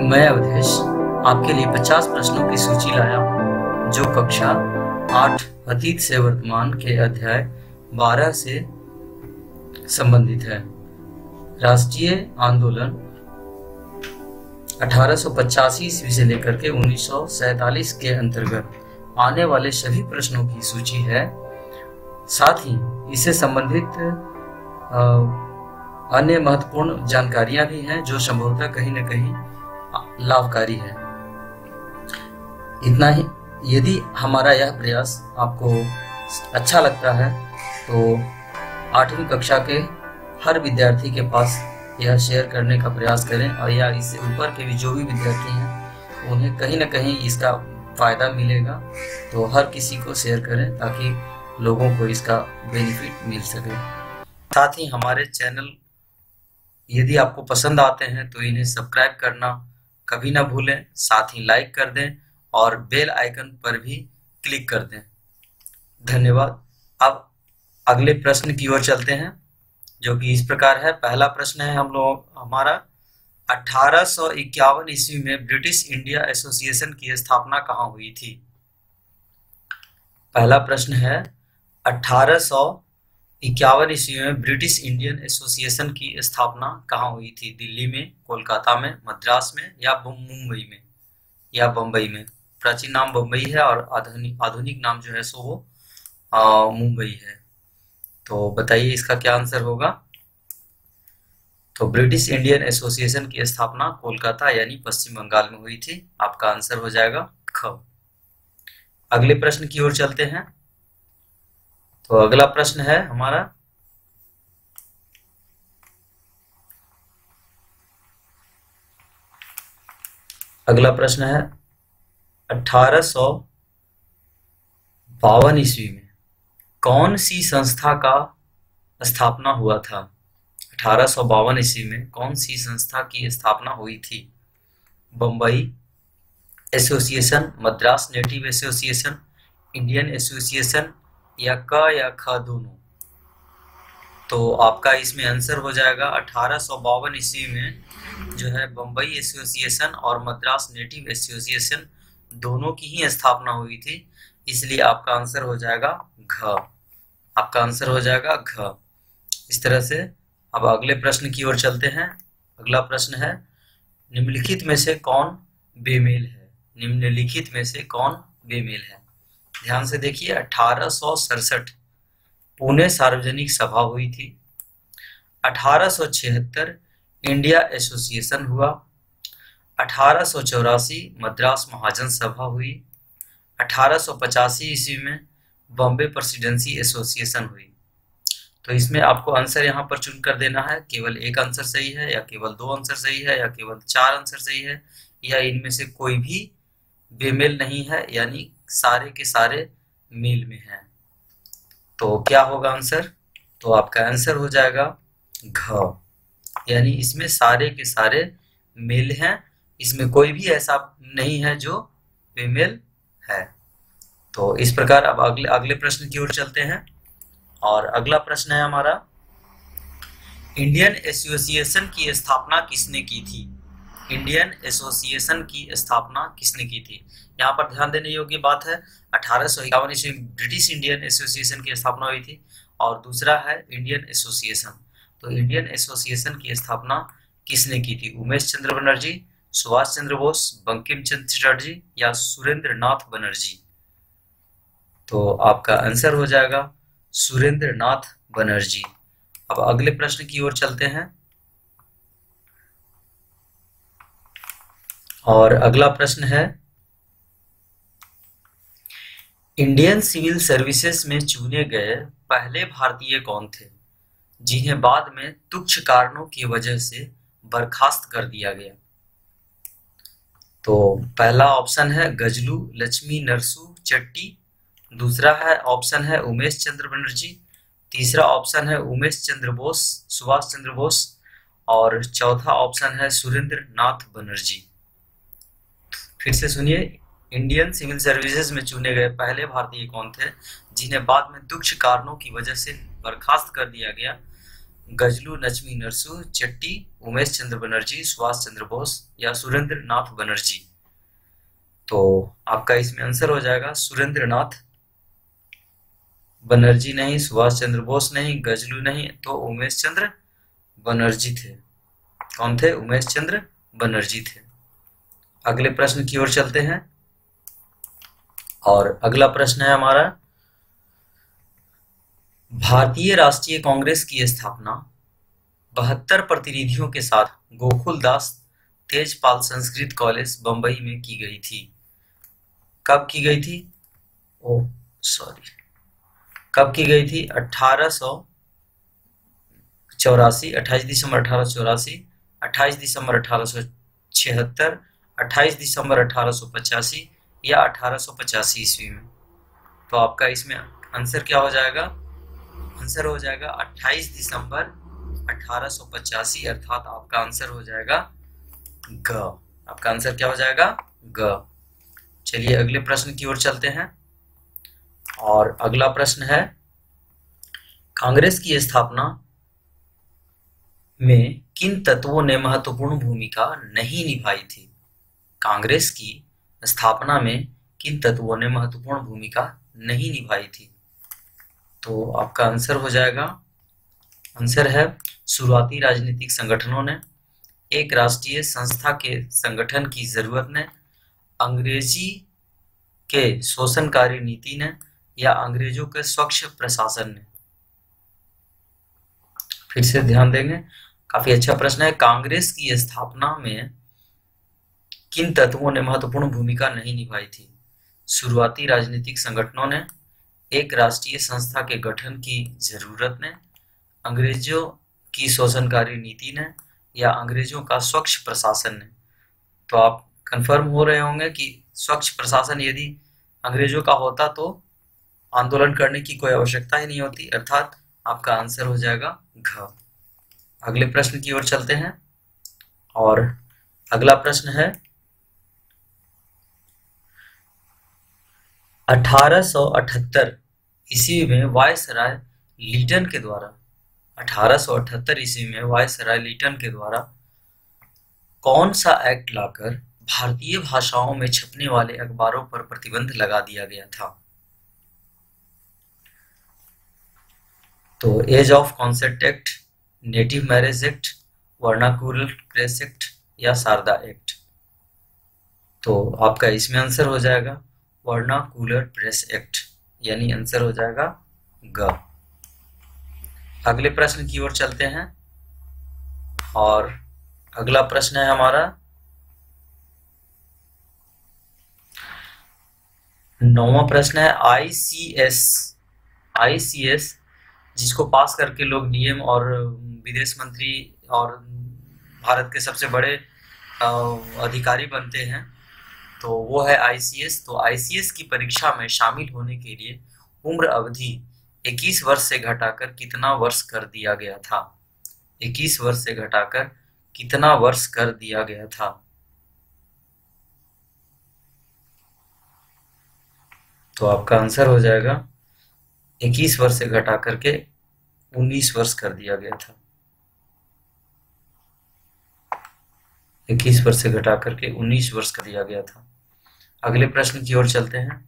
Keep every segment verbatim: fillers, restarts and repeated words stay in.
मैं अवधेश आपके लिए पचास प्रश्नों की सूची लाया हूँ जो कक्षा आठ अतीत से वर्तमान के अध्याय बारह से संबंधित है। राष्ट्रीय आंदोलन अठारह सौ पचासी ईस्वी से लेकर के उन्नीस सौ सैतालीस के अंतर्गत आने वाले सभी प्रश्नों की सूची है। साथ ही इससे संबंधित अन्य महत्वपूर्ण जानकारियां भी हैं जो संभवतः कहीं न कहीं लाभकारी है। इतना ही। यदि हमारा यह प्रयास आपको अच्छा लगता है तो आठवीं कक्षा के हर विद्यार्थी के पास यह शेयर करने का प्रयास करें, और या इससे ऊपर के भी जो भी विद्यार्थी हैं उन्हें कहीं ना कहीं इसका फायदा मिलेगा। तो हर किसी को शेयर करें ताकि लोगों को इसका बेनिफिट मिल सके। साथ ही हमारे चैनल यदि आपको पसंद आते हैं तो इन्हें सब्सक्राइब करना कभी ना भूलें। साथ ही लाइक कर दें और बेल आइकन पर भी क्लिक कर दें। धन्यवाद। अब अगले प्रश्न की ओर चलते हैं जो कि इस प्रकार है। पहला प्रश्न है हम लोग हमारा अठारह सौ इक्यावन ईस्वी में ब्रिटिश इंडिया एसोसिएशन की स्थापना कहाँ हुई थी। पहला प्रश्न है अठारह सौ इक्यावन ईस्वी में ब्रिटिश इंडियन एसोसिएशन की स्थापना कहाँ हुई थी। दिल्ली में, कोलकाता में, मद्रास में या मुंबई में या बम्बई में। प्राचीन नाम बम्बई है और आधुनिक आधुनिक नाम जो है सो वो मुंबई है। तो बताइए इसका क्या आंसर होगा। तो ब्रिटिश इंडियन एसोसिएशन की स्थापना कोलकाता यानी पश्चिम बंगाल में हुई थी। आपका आंसर हो जाएगा ख। अगले प्रश्न की ओर चलते हैं। तो अगला प्रश्न है हमारा अगला प्रश्न है अठारह सौ बावन ईस्वी में कौन सी संस्था का स्थापना हुआ था। अठारह सौ बावन ईस्वी में कौन सी संस्था की स्थापना हुई थी। Bombay association, Madras native association, Indian association या क या ख दोनों। तो आपका इसमें आंसर हो जाएगा अठारह सौ बावन ईस्वी में जो है बम्बई एसोसिएशन और मद्रास नेटिव एसोसिएशन दोनों की ही स्थापना हुई थी, इसलिए आपका आंसर हो जाएगा घ। आपका आंसर हो जाएगा घ। इस तरह से अब अगले प्रश्न की ओर चलते हैं। अगला प्रश्न है निम्नलिखित में से कौन बेमेल है। निम्नलिखित में से कौन बेमेल है। ध्यान से देखिए। अठारह सौ सड़सठ पुणे सार्वजनिक सभा हुई थी। अठारह सौ छिहत्तर इंडिया एसोसिएशन हुआ। अठारह सौ चौरासी मद्रास महाजन सभा हुई। अठारह सौ पचासी ईस्वी में बॉम्बे प्रेसिडेंसी एसोसिएशन हुई। तो इसमें आपको आंसर यहाँ पर चुन कर देना है। केवल एक आंसर सही है या केवल दो आंसर सही है या केवल चार आंसर सही है या इनमें से कोई भी बेमेल नहीं है, यानी सारे के सारे मेल में हैं। तो क्या होगा आंसर। तो आपका आंसर हो जाएगा घ, यानी इसमें सारे के सारे मेल हैं। इसमें कोई भी ऐसा नहीं है जो बेमेल है। तो इस प्रकार अब अगले अगले प्रश्न की ओर चलते हैं। और अगला प्रश्न है हमारा इंडियन एसोसिएशन की स्थापना किसने की थी। इंडियन एसोसिएशन की स्थापना किसने की थी। यहाँ पर ध्यान देने योग्य बात है अठारह सौ इक्यावन ईस्वी में ब्रिटिश इंडियन एसोसिएशन की स्थापना हुई थी और दूसरा है इंडियन एसोसिएशन। तो इंडियन एसोसिएशन की स्थापना किसने की थी। उमेश चंद्र बनर्जी, सुभाष चंद्र बोस, बंकिम चंद्र चटर्जी या सुरेंद्र नाथ बनर्जी। तो आपका आंसर हो जाएगा सुरेंद्र नाथ बनर्जी। अब अगले प्रश्न की ओर चलते हैं। और अगला प्रश्न है इंडियन सिविल सर्विसेज में चुने गए पहले भारतीय कौन थे जिन्हें बाद में तुच्छ कारणों की वजह से बर्खास्त कर दिया गया। तो पहला ऑप्शन है गजलू लक्ष्मी नरसू चट्टी। दूसरा है ऑप्शन है उमेश चंद्र बनर्जी। तीसरा ऑप्शन है उमेश चंद्र बोस, सुभाष चंद्र बोस। और चौथा ऑप्शन है सुरेंद्र नाथ बनर्जी। फिर से सुनिए। इंडियन सिविल सर्विसेज में चुने गए पहले भारतीय कौन थे जिन्हें बाद में तुच्छ कारणों की वजह से बर्खास्त कर दिया गया। गजलू नचमी नरसू, चट्टी, उमेश चंद्र बनर्जी, सुभाष चंद्र बोस या सुरेंद्र नाथ बनर्जी। तो आपका इसमें आंसर हो जाएगा सुरेंद्र नाथ बनर्जी नहीं, सुभाष चंद्र बोस नहीं, गजलू नहीं, तो उमेश चंद्र बनर्जी थे। कौन थे? उमेश चंद्र बनर्जी थे। अगले प्रश्न की ओर चलते हैं और अगला प्रश्न है हमारा, भारतीय राष्ट्रीय कांग्रेस की स्थापना बहत्तर प्रतिनिधियों के साथ गोकुल दास तेजपाल संस्कृत कॉलेज बंबई में की गई थी। कब की गई थी? ओह सॉरी, कब की गई थी? अठारह सौ चौरासी, अट्ठाईस दिसंबर अठारह सौ चौरासी, अट्ठाईस दिसंबर अठारह सौ छिहत्तर, अट्ठाईस दिसंबर अठारह सौ पचासी या अठारह सौ पचासी ईस्वी में। तो आपका इसमें आंसर क्या हो जाएगा? आंसर हो जाएगा अट्ठाईस दिसंबर अठारह सौ पचासी, अर्थात आपका आंसर हो जाएगा ग। आपका आंसर क्या हो जाएगा? ग। चलिए अगले प्रश्न की ओर चलते हैं और अगला प्रश्न है, कांग्रेस की स्थापना में किन तत्वों ने महत्वपूर्ण भूमिका नहीं निभाई थी? कांग्रेस की स्थापना में किन तत्वों ने महत्वपूर्ण भूमिका नहीं निभाई थी? तो आपका आंसर हो जाएगा, आंसर है शुरुआती राजनीतिक संगठनों ने, एक राष्ट्रीय संस्था के संगठन की जरूरत ने, अंग्रेजी के शोषणकारी नीति ने या अंग्रेजों के स्वच्छ प्रशासन ने। फिर से ध्यान देंगे, काफी अच्छा प्रश्न है। कांग्रेस की स्थापना में किन तत्वों ने महत्वपूर्ण भूमिका नहीं निभाई थी? शुरुआती राजनीतिक संगठनों ने, एक राष्ट्रीय संस्था के गठन की जरूरत ने, अंग्रेजों की शोषणकारी नीति ने या अंग्रेजों का स्वच्छ प्रशासन ने। तो आप कंफर्म हो रहे होंगे कि स्वच्छ प्रशासन यदि अंग्रेजों का होता तो आंदोलन करने की कोई आवश्यकता ही नहीं होती, अर्थात आपका आंसर हो जाएगा घ। अगले प्रश्न की ओर चलते हैं और अगला प्रश्न है, अठारह सौ अठहत्तर ईस्वी में वायसराय लीटन के द्वारा अठारह सौ अठहत्तर ईस्वी में वायसराय लीटन के द्वारा कौन सा एक्ट लाकर भारतीय भाषाओं में छपने वाले अखबारों पर प्रतिबंध लगा दिया गया था? तो age of consent act, native marriage act, vernacular press act या शारदा एक्ट। तो आपका इसमें आंसर हो जाएगा वर्नाकुलर प्रेस एक्ट, यानी आंसर हो जाएगा ग। अगले प्रश्न की ओर चलते हैं और अगला प्रश्न है हमारा, नौवां प्रश्न है, आईसीएस आईसीएस जिसको पास करके लोग डीएम और विदेश मंत्री और भारत के सबसे बड़े अधिकारी बनते हैं, तो वो है आईसीएस। तो आईसीएस की परीक्षा में शामिल होने के लिए उम्र अवधि इक्कीस वर्ष से घटाकर कितना वर्ष कर दिया गया था? इक्कीस वर्ष से घटाकर कितना वर्ष कर दिया गया था? तो आपका आंसर हो जाएगा इक्कीस वर्ष से घटा करके उन्नीस वर्ष कर दिया गया था। इक्कीस वर्ष से घटा करके उन्नीस वर्ष कर दिया गया था। अगले प्रश्न की ओर चलते हैं।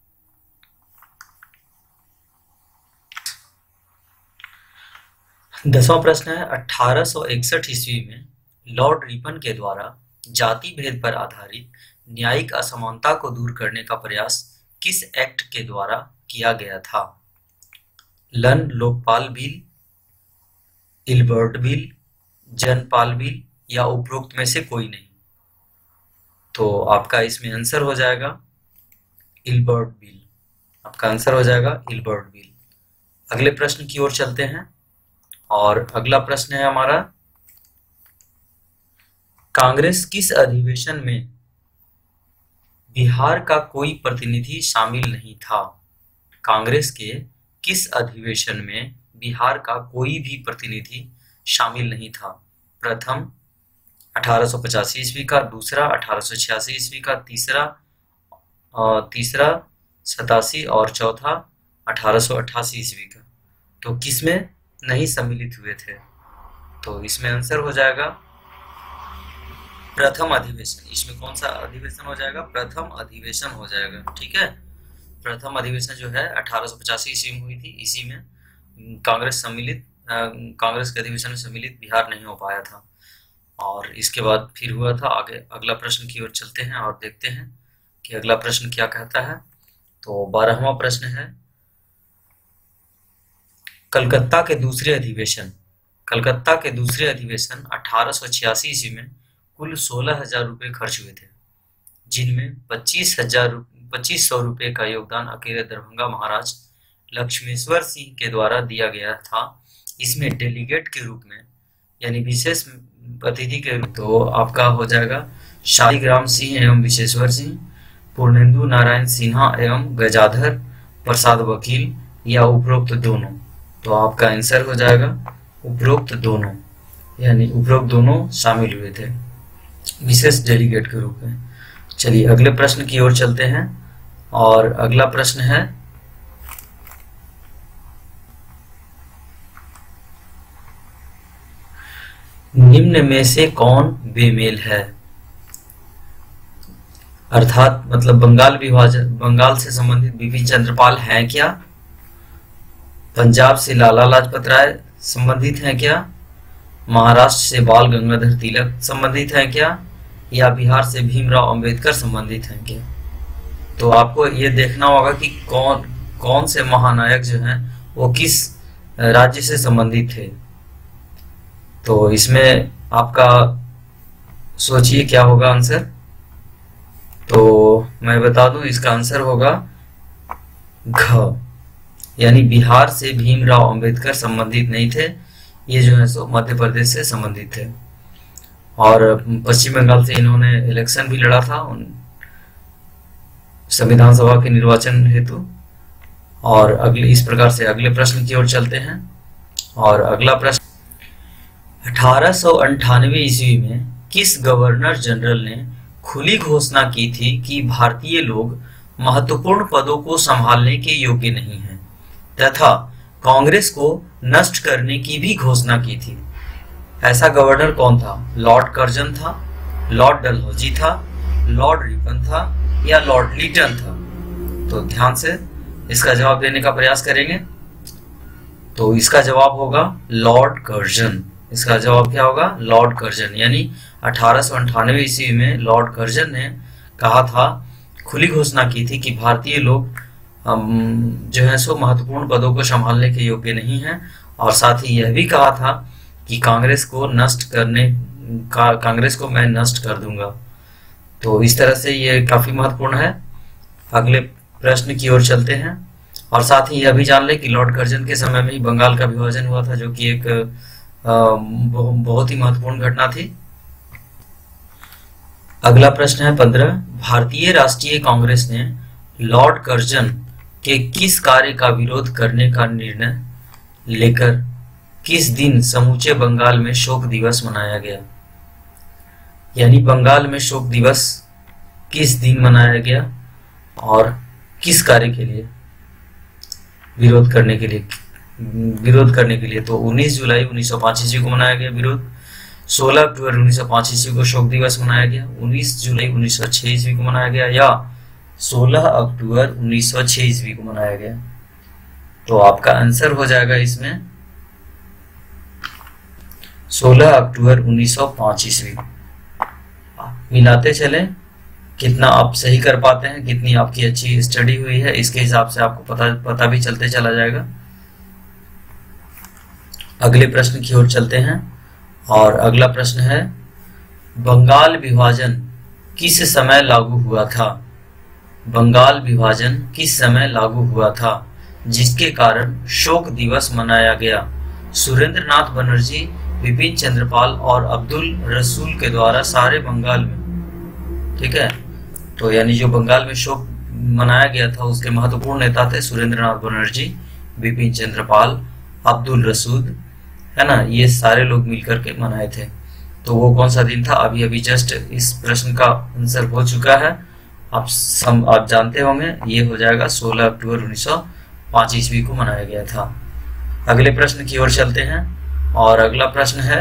दसवां प्रश्न है, अठारह सौ इकसठ ईस्वी में लॉर्ड रिपन के द्वारा जाति भेद पर आधारित न्यायिक असमानता को दूर करने का प्रयास किस एक्ट के द्वारा किया गया था? लन Lokpal bill, Ilbert bill, Janpal bill या उपरोक्त में से कोई नहीं। तो आपका इसमें आंसर हो जाएगा इल्बर्ट बिल। आपका आंसर हो जाएगा इल्बर्ट बिल। अगले प्रश्न की ओर चलते हैं और अगला प्रश्न है हमारा, कांग्रेस किस अधिवेशन में बिहार का कोई प्रतिनिधि शामिल नहीं था? कांग्रेस के किस अधिवेशन में बिहार का कोई भी प्रतिनिधि शामिल नहीं था? प्रथम अठारह सौ पचासी ईस्वी का, दूसरा अठारह सौ छियासी ईस्वी का, तीसरा तीसरा सतासी और चौथा अठारह सौ अट्ठासी ईस्वी का। तो किसमें नहीं सम्मिलित हुए थे? तो इसमें आंसर हो जाएगा प्रथम अधिवेशन। इसमें कौन सा अधिवेशन हो जाएगा? प्रथम अधिवेशन हो जाएगा। ठीक है, प्रथम अधिवेशन जो है अठारह सौ पचासी ईस्वी में हुई थी। इसी में कांग्रेस सम्मिलित कांग्रेस के अधिवेशन में सम्मिलित बिहार नहीं हो पाया था। और इसके बाद फिर हुआ था। आगे अगला प्रश्न की ओर चलते हैं और देखते हैं कि अगला प्रश्न क्या कहता है। तो बारहवां प्रश्न है, कलकत्ता के दूसरे अधिवेशन कलकत्ता के दूसरे अधिवेशन अठारह सौ छियासी ईस्वी में कुल सोलह हजार रुपये खर्च हुए थे, जिनमें पच्चीस हजार पच्चीस सौ रुपये का योगदान अकेले दरभंगा महाराज लक्ष्मेश्वर सिंह के द्वारा दिया गया था। इसमें डेलीगेट के रूप में यानी विशेष अतिथि के रूप तो आपका हो जाएगा शालिग्राम सिंह एवं विशेश्वर सिंह, पूर्णेंदु नारायण सिन्हा एवं गजाधर प्रसाद वकील, या उपरोक्त दोनों। तो आपका आंसर हो जाएगा उपरोक्त दोनों, यानी उपरोक्त दोनों शामिल हुए थे विशेष डेलीगेट के रूप में। चलिए अगले प्रश्न की ओर चलते हैं और अगला प्रश्न है, निम्न में से कौन बेमेल है? अर्थात मतलब बंगाल विभाजन बंगाल से संबंधित बिपिन चंद्रपाल हैं क्या? पंजाब से लाला लाजपत राय संबंधित हैं क्या? महाराष्ट्र से बाल गंगाधर तिलक संबंधित हैं क्या? या बिहार से भीमराव अंबेडकर संबंधित हैं क्या? तो आपको ये देखना होगा कि कौन कौन से महानायक जो हैं वो किस राज्य से संबंधित थे। तो इसमें आपका सोचिए क्या होगा आंसर। तो मैं बता दूं, इसका आंसर होगा घ, यानी बिहार से भीमराव अंबेडकर संबंधित नहीं थे। ये जो है सो मध्य प्रदेश से संबंधित थे और पश्चिम बंगाल से इन्होंने इलेक्शन भी लड़ा था उन संविधान सभा के निर्वाचन हेतु। और अगले इस प्रकार से अगले प्रश्न की ओर चलते हैं और अगला प्रश्न, अठारह सौ अंठानवे ईस्वी में किस गवर्नर जनरल ने खुली घोषणा की थी कि भारतीय लोग महत्वपूर्ण पदों को संभालने के योग्य नहीं हैं तथा कांग्रेस को नष्ट करने की भी घोषणा की थी? ऐसा गवर्नर कौन था? लॉर्ड कर्जन था, लॉर्ड डलहौजी था, लॉर्ड रिपन था, या लॉर्ड लीटन था? तो ध्यान से इसका जवाब देने का प्रयास करेंगे। तो इसका जवाब होगा लॉर्ड कर्जन। इसका जवाब क्या होगा? Lord Curzon. यानी अठारह सौ अंठानवे ईस्वी में लॉर्ड कर्जन ने कहा था, खुली घोषणा की थी कि भारतीय लोग जो है सो महत्वपूर्ण पदों को संभालने के योग्य नहीं हैं, और साथ ही यह भी कहा था कि कांग्रेस को नष्ट करने का कांग्रेस को मैं नष्ट कर दूंगा। तो इस तरह से ये काफी महत्वपूर्ण है। अगले प्रश्न की ओर चलते हैं और साथ ही यह भी जान लें कि लॉर्ड कर्जन के समय में ही बंगाल का विभाजन हुआ था, जो कि एक बहुत ही महत्वपूर्ण घटना थी। अगला प्रश्न है पंद्रह, भारतीय राष्ट्रीय कांग्रेस ने लॉर्ड कर्जन के किस कार्य का विरोध करने का निर्णय लेकर किस दिन समूचे बंगाल में शोक दिवस मनाया गया? यानी बंगाल में शोक दिवस किस दिन मनाया गया और किस कार्य के लिए विरोध करने के लिए विरोध करने के लिए? तो उन्नीस जुलाई उन्नीस सौ पांच ईस्वी को मनाया गया विरोध, सोलह अक्टूबर उन्नीस सौ पांच ईस्वी को शोक दिवस मनाया गया, उन्नीस जुलाई उन्नीस सौ छह ईस्वी को मनाया गया, या सोलह अक्टूबर उन्नीस सौ छह ईस्वी को मनाया गया? तो आपका आंसर हो जाएगा इसमें सोलह अक्टूबर उन्नीस सौ पांच ईस्वी। मिलाते चलें, कितना आप सही कर पाते हैं, कितनी आपकी अच्छी स्टडी हुई है, इसके हिसाब से आपको पता पता भी चलते चला जाएगा। अगले प्रश्न की ओर चलते हैं और अगला प्रश्न है, बंगाल विभाजन किस समय लागू हुआ था? बंगाल विभाजन किस समय लागू हुआ था जिसके कारण शोक दिवस मनाया गया? सुरेंद्र नाथ बनर्जी, बिपिन चंद्रपाल और अब्दुल रसूल के द्वारा सारे बंगाल में। ठीक है, तो यानी जो बंगाल में शोक मनाया गया था उसके महत्वपूर्ण नेता थे सुरेंद्र नाथ बनर्जी, बिपिन चंद्रपाल, अब्दुल रसूल, है ना, ये सारे लोग मिलकर के मनाए थे। तो वो कौन सा दिन था? अभी अभी जस्ट इस प्रश्न का आंसर हो चुका है, आप सम आप जानते होंगे, ये हो जाएगा सोलह अक्टूबर उन्नीस सौ पांच ईस्वी को मनाया गया था। अगले प्रश्न की ओर चलते हैं और अगला प्रश्न है,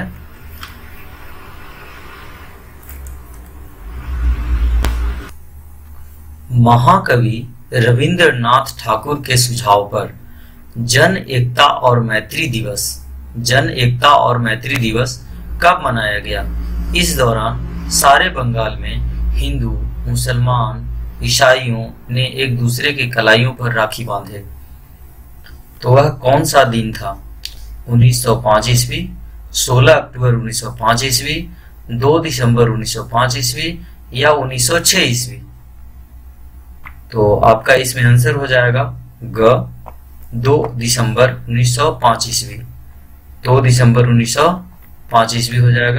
महाकवि रविंद्रनाथ ठाकुर के सुझाव पर जन एकता और मैत्री दिवस जन एकता और मैत्री दिवस कब मनाया गया? इस दौरान सारे बंगाल में हिंदू, मुसलमान, ईसाइयों ने एक दूसरे के कलाइयों पर राखी बांधे। तो वह कौन सा दिन था? उन्नीस सौ पाँच ईस्वी, सोलह अक्टूबर उन्नीस सौ पाँच ईस्वी, दो दिसंबर उन्नीस सौ पाँच ईस्वी या उन्नीस सौ छह ईस्वी? तो आपका इसमें आंसर हो जाएगा ग दो दिसंबर उन्नीस सौ पाँच ईस्वी। दो दिसंबर उन्नीस सौ पाँच ईस्वी हो जाएगा।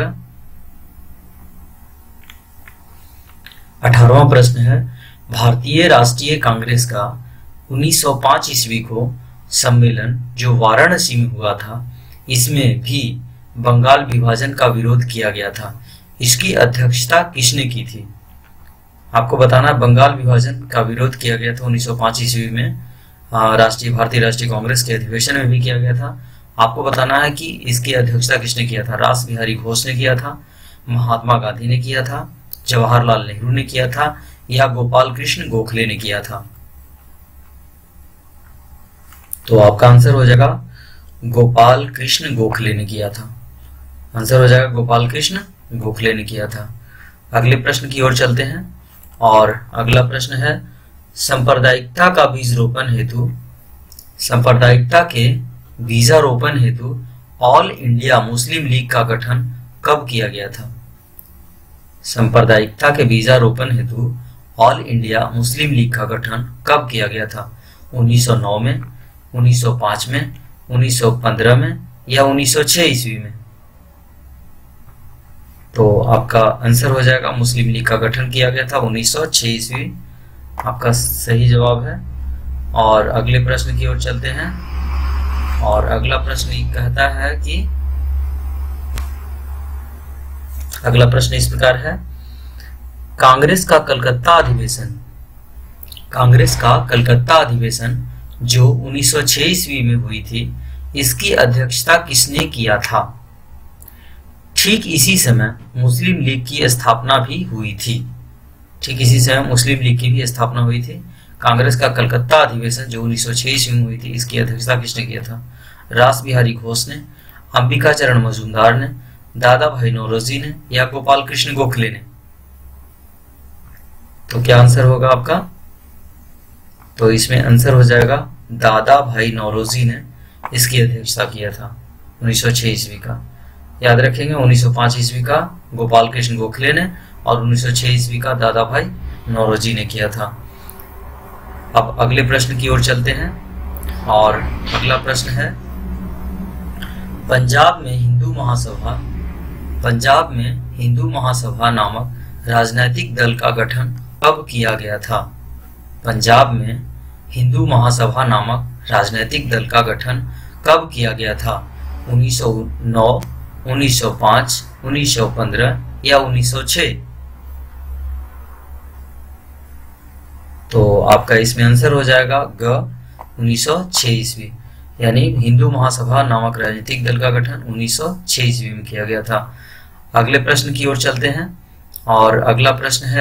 अठारहवां प्रश्न है, भारतीय राष्ट्रीय कांग्रेस का उन्नीस सौ पाँच ईस्वी को सम्मेलन जो वाराणसी में हुआ था, इसमें भी बंगाल विभाजन का विरोध किया गया था। इसकी अध्यक्षता किसने की थी? आपको बताना, बंगाल विभाजन का विरोध किया गया था उन्नीस सौ पाँच ईस्वी में, राष्ट्रीय भारतीय राष्ट्रीय कांग्रेस के अधिवेशन में भी किया गया था। आपको बताना है कि इसकी अध्यक्षता किसने किया था? रास बिहारी घोष ने किया था, महात्मा गांधी ने किया था, जवाहरलाल नेहरू ने किया था या गोपाल कृष्ण गोखले ने किया था? तो आपका आंसर हो जाएगा गोपाल कृष्ण गोखले ने किया था। आंसर हो जाएगा गोपाल कृष्ण गोखले ने किया था। अगले प्रश्न की ओर चलते हैं और अगला प्रश्न है, सांप्रदायिकता का बीज रोपण हेतु सांप्रदायिकता के बीजारोपण हेतु ऑल इंडिया मुस्लिम लीग का गठन कब किया गया था? सांप्रदायिकता के बीजारोपण हेतु ऑल इंडिया मुस्लिम लीग का गठन कब किया गया था? उन्नीस सौ नौ में, उन्नीस सौ पाँच में, उन्नीस सौ पंद्रह में या उन्नीस सौ छह ईस्वी में? तो आपका आंसर हो जाएगा मुस्लिम लीग का गठन किया गया था उन्नीस सौ छह ईस्वी। आपका सही जवाब है। और अगले प्रश्न की ओर चलते हैं और अगला प्रश्न कहता है कि अगला प्रश्न इस प्रकार है, कांग्रेस का कलकत्ता अधिवेशन कांग्रेस का कलकत्ता अधिवेशन जो उन्नीस सौ छह ईस्वी में हुई थी, इसकी अध्यक्षता किसने किया था? ठीक इसी समय मुस्लिम लीग की स्थापना भी हुई थी ठीक इसी समय मुस्लिम लीग की भी स्थापना हुई थी। कांग्रेस का कलकत्ता अधिवेशन जो उन्नीस सौ छह ईस्वी में हुई थी, इसकी अध्यक्षता किसने किया था? रास बिहारी घोष ने, अंबिका चरण मजूमदार ने, दादा भाई नौरोजी ने या गोपाल कृष्ण गोखले ने? तो क्या आंसर होगा आपका? तो इसमें आंसर हो जाएगा दादा भाई नौरोजी ने इसकी अध्यक्षता किया था उन्नीस सौ छह ईस्वी का। याद रखेंगे, उन्नीस सौ पाँच ईस्वी का गोपाल कृष्ण गोखले ने और उन्नीस सौ छह ईस्वी का दादा भाई नौरोजी ने किया था। अब अगले प्रश्न की ओर चलते हैं और अगला प्रश्न है, पंजाब में हिंदू महासभा पंजाब में हिंदू महासभा नामक राजनीतिक दल का गठन कब किया गया था? पंजाब में हिंदू महासभा नामक राजनीतिक दल का गठन कब किया गया था? उन्नीस सौ नौ, उन्नीस सौ पाँच, उन्नीस सौ पंद्रह या उन्नीस सौ छह? तो आपका इसमें आंसर हो जाएगा ग उन्नीस सौ छह ईस्वी, यानी हिंदू महासभा नामक राजनीतिक दल का गठन उन्नीस सौ छह ईस्वी में किया गया था। अगले प्रश्न की ओर चलते हैं और अगला प्रश्न है,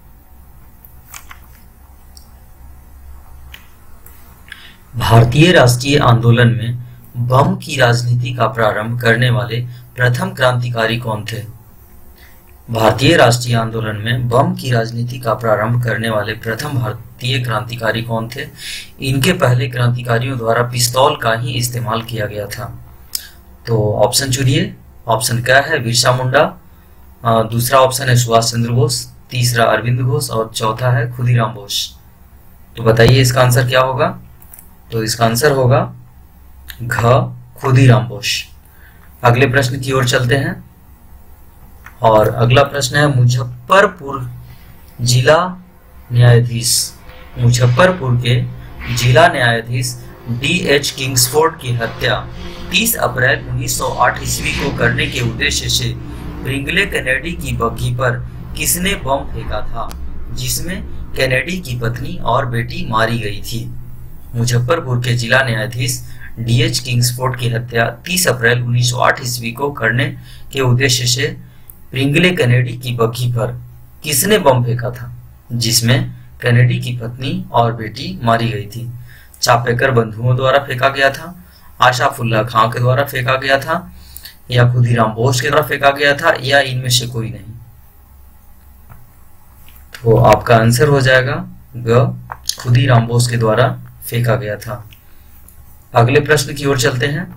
भारतीय राष्ट्रीय आंदोलन में बम की राजनीति का प्रारंभ करने वाले प्रथम क्रांतिकारी कौन थे? भारतीय राष्ट्रीय आंदोलन में बम की राजनीति का प्रारंभ करने वाले प्रथम भारतीय क्रांतिकारी कौन थे? इनके पहले क्रांतिकारियों द्वारा पिस्तौल का ही इस्तेमाल किया गया था। तो ऑप्शन चुनिए। ऑप्शन क्या है? बिरसा मुंडा, दूसरा ऑप्शन है सुभाष चंद्र बोस, तीसरा अरविंद घोष और चौथा है खुदीराम बोस। तो बताइए इसका आंसर क्या होगा? तो इसका आंसर होगा घ खुदीराम बोस। अगले प्रश्न की ओर चलते हैं और अगला प्रश्न है, मुजफ्फरपुर जिला न्यायाधीश मुजफ्फरपुर के जिला न्यायाधीश डी एच किंग्सफोर्ड की हत्या तीस अप्रैल उन्नीस सौ आठ ईस्वी को करने के उद्देश्य से ब्रिंगले कैनेडी की बग्घी पर किसने बम फेंका था, जिसमें कैनेडी की पत्नी और बेटी मारी गई थी? मुजफ्फरपुर के जिला न्यायाधीश डीएच किंग्सफोर्ड की हत्या तीस अप्रैल उन्नीस सौ आठ ईस्वी को करने के उद्देश्य से प्रिंगले कैनेडी की बग्घी पर किसने बम फेंका था, जिसमें कैनेडी की पत्नी और बेटी मारी गई थी? चापेकर बंधुओं द्वारा फेंका गया था, आशाफुल्लाह खां के द्वारा फेंका गया था, या खुदीराम बोस के द्वारा फेंका गया था, या इनमें से कोई नहीं? तो आपका आंसर हो जाएगा ग, खुदीराम बोस के द्वारा फेंका गया था। अगले प्रश्न की ओर चलते हैं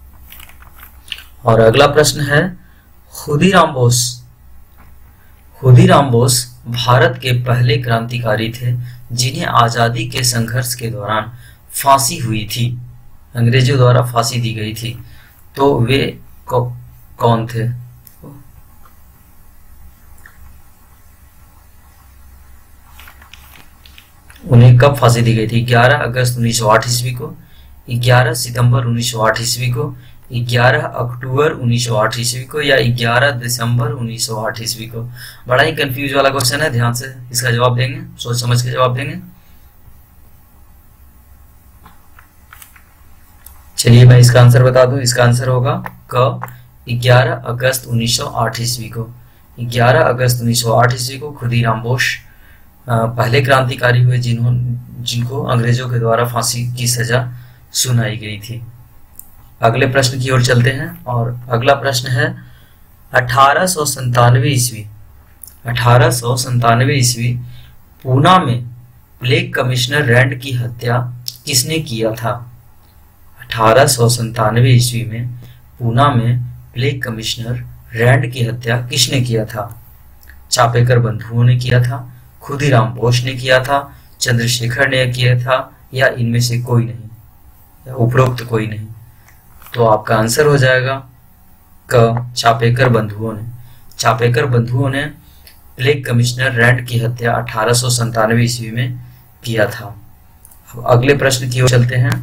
और अगला प्रश्न है, खुदीराम बोस खुदीराम बोस भारत के पहले क्रांतिकारी थे जिन्हें आजादी के संघर्ष के दौरान फांसी हुई थी, अंग्रेजों द्वारा फांसी दी गई थी। तो वे कौ, कौन थे? उन्हें कब फांसी दी गई थी? ग्यारह अगस्त उन्नीस सौ आठ ईस्वी को, ग्यारह सितंबर उन्नीस सौ आठ ईस्वी को, ग्यारह अक्टूबर उन्नीस सौ आठ ईस्वी को, या ग्यारह दिसंबर उन्नीस सौ आठ ईस्वी को? बड़ा ही कंफ्यूज वाला क्वेश्चन है, ध्यान से इसका जवाब देंगे, सोच समझ के जवाब देंगे। चलिए मैं इसका आंसर बता दूं, इसका आंसर होगा क, ग्यारह अगस्त उन्नीस सौ आठ ईस्वी को। ग्यारह अगस्त उन्नीस सौ आठ ईस्वी को खुदीराम बोस पहले क्रांतिकारी हुए जिन्होंने जिनको अंग्रेजों के द्वारा फांसी की सजा सुनाई गई थी। अगले प्रश्न की ओर चलते हैं और अगला प्रश्न है, अठारह सौ संतानवे ईस्वी अठारह सौ संतानवे ईस्वी पूना में प्लेग कमिश्नर रैंड की हत्या किसने किया था? अठारह सौ संतानवे ईस्वी में पूना में प्लेग कमिश्नर रैंड की हत्या किसने किया था? चापेकर बंधुओं ने किया था, खुदीराम बोस ने किया था, चंद्रशेखर ने किया था, या इनमें से कोई नहीं, या उपरोक्त कोई नहीं? तो आपका आंसर हो जाएगा क, चापेकर बंधुओं ने। चापेकर बंधुओं ने प्लेग कमिश्नर रैंड की हत्या अठारह सौ संतानवे ईस्वी में किया था। अब अगले प्रश्न की ओर चलते हैं।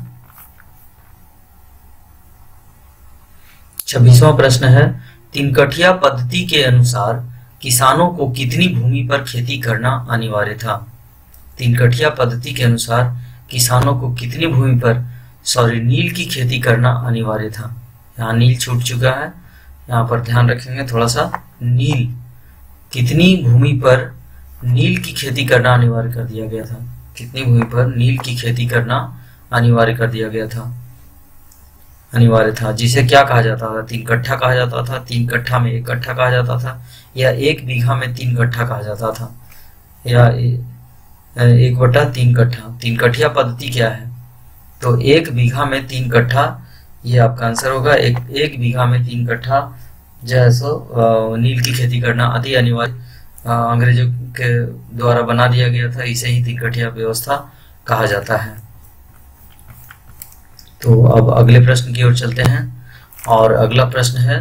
छब्बीसवां प्रश्न है, तिनकठिया पद्धति के अनुसार किसानों को कितनी भूमि पर खेती करना अनिवार्य था? तिनकठिया पद्धति के अनुसार किसानों को कितनी भूमि पर सॉरी नील की खेती करना अनिवार्य था? यहाँ नील छूट चुका है, यहाँ पर ध्यान रखेंगे थोड़ा सा। नील, कितनी भूमि पर नील की खेती करना अनिवार्य कर दिया गया था? कितनी भूमि पर नील की खेती करना अनिवार्य कर दिया गया था अनिवार्य था जिसे क्या कहा जाता था? तीन कट्ठा कहा जाता था, तीन कट्ठा में एक कट्ठा कहा जाता था, या एक बीघा में तीन कट्ठा कहा जाता था, या एक बटा तीन कट्ठा? तीन कट्ठिया पद्धति क्या है? तो एक बीघा में तीन कट्ठा, ये आपका आंसर होगा। एक एक बीघा में तीन कट्ठा जो है सो नील की खेती करना अति अनिवार्य अंग्रेजों के द्वारा बना दिया गया था, इसे ही तीन कट्ठिया व्यवस्था कहा जाता है। तो अब अगले प्रश्न की ओर चलते हैं और अगला प्रश्न है,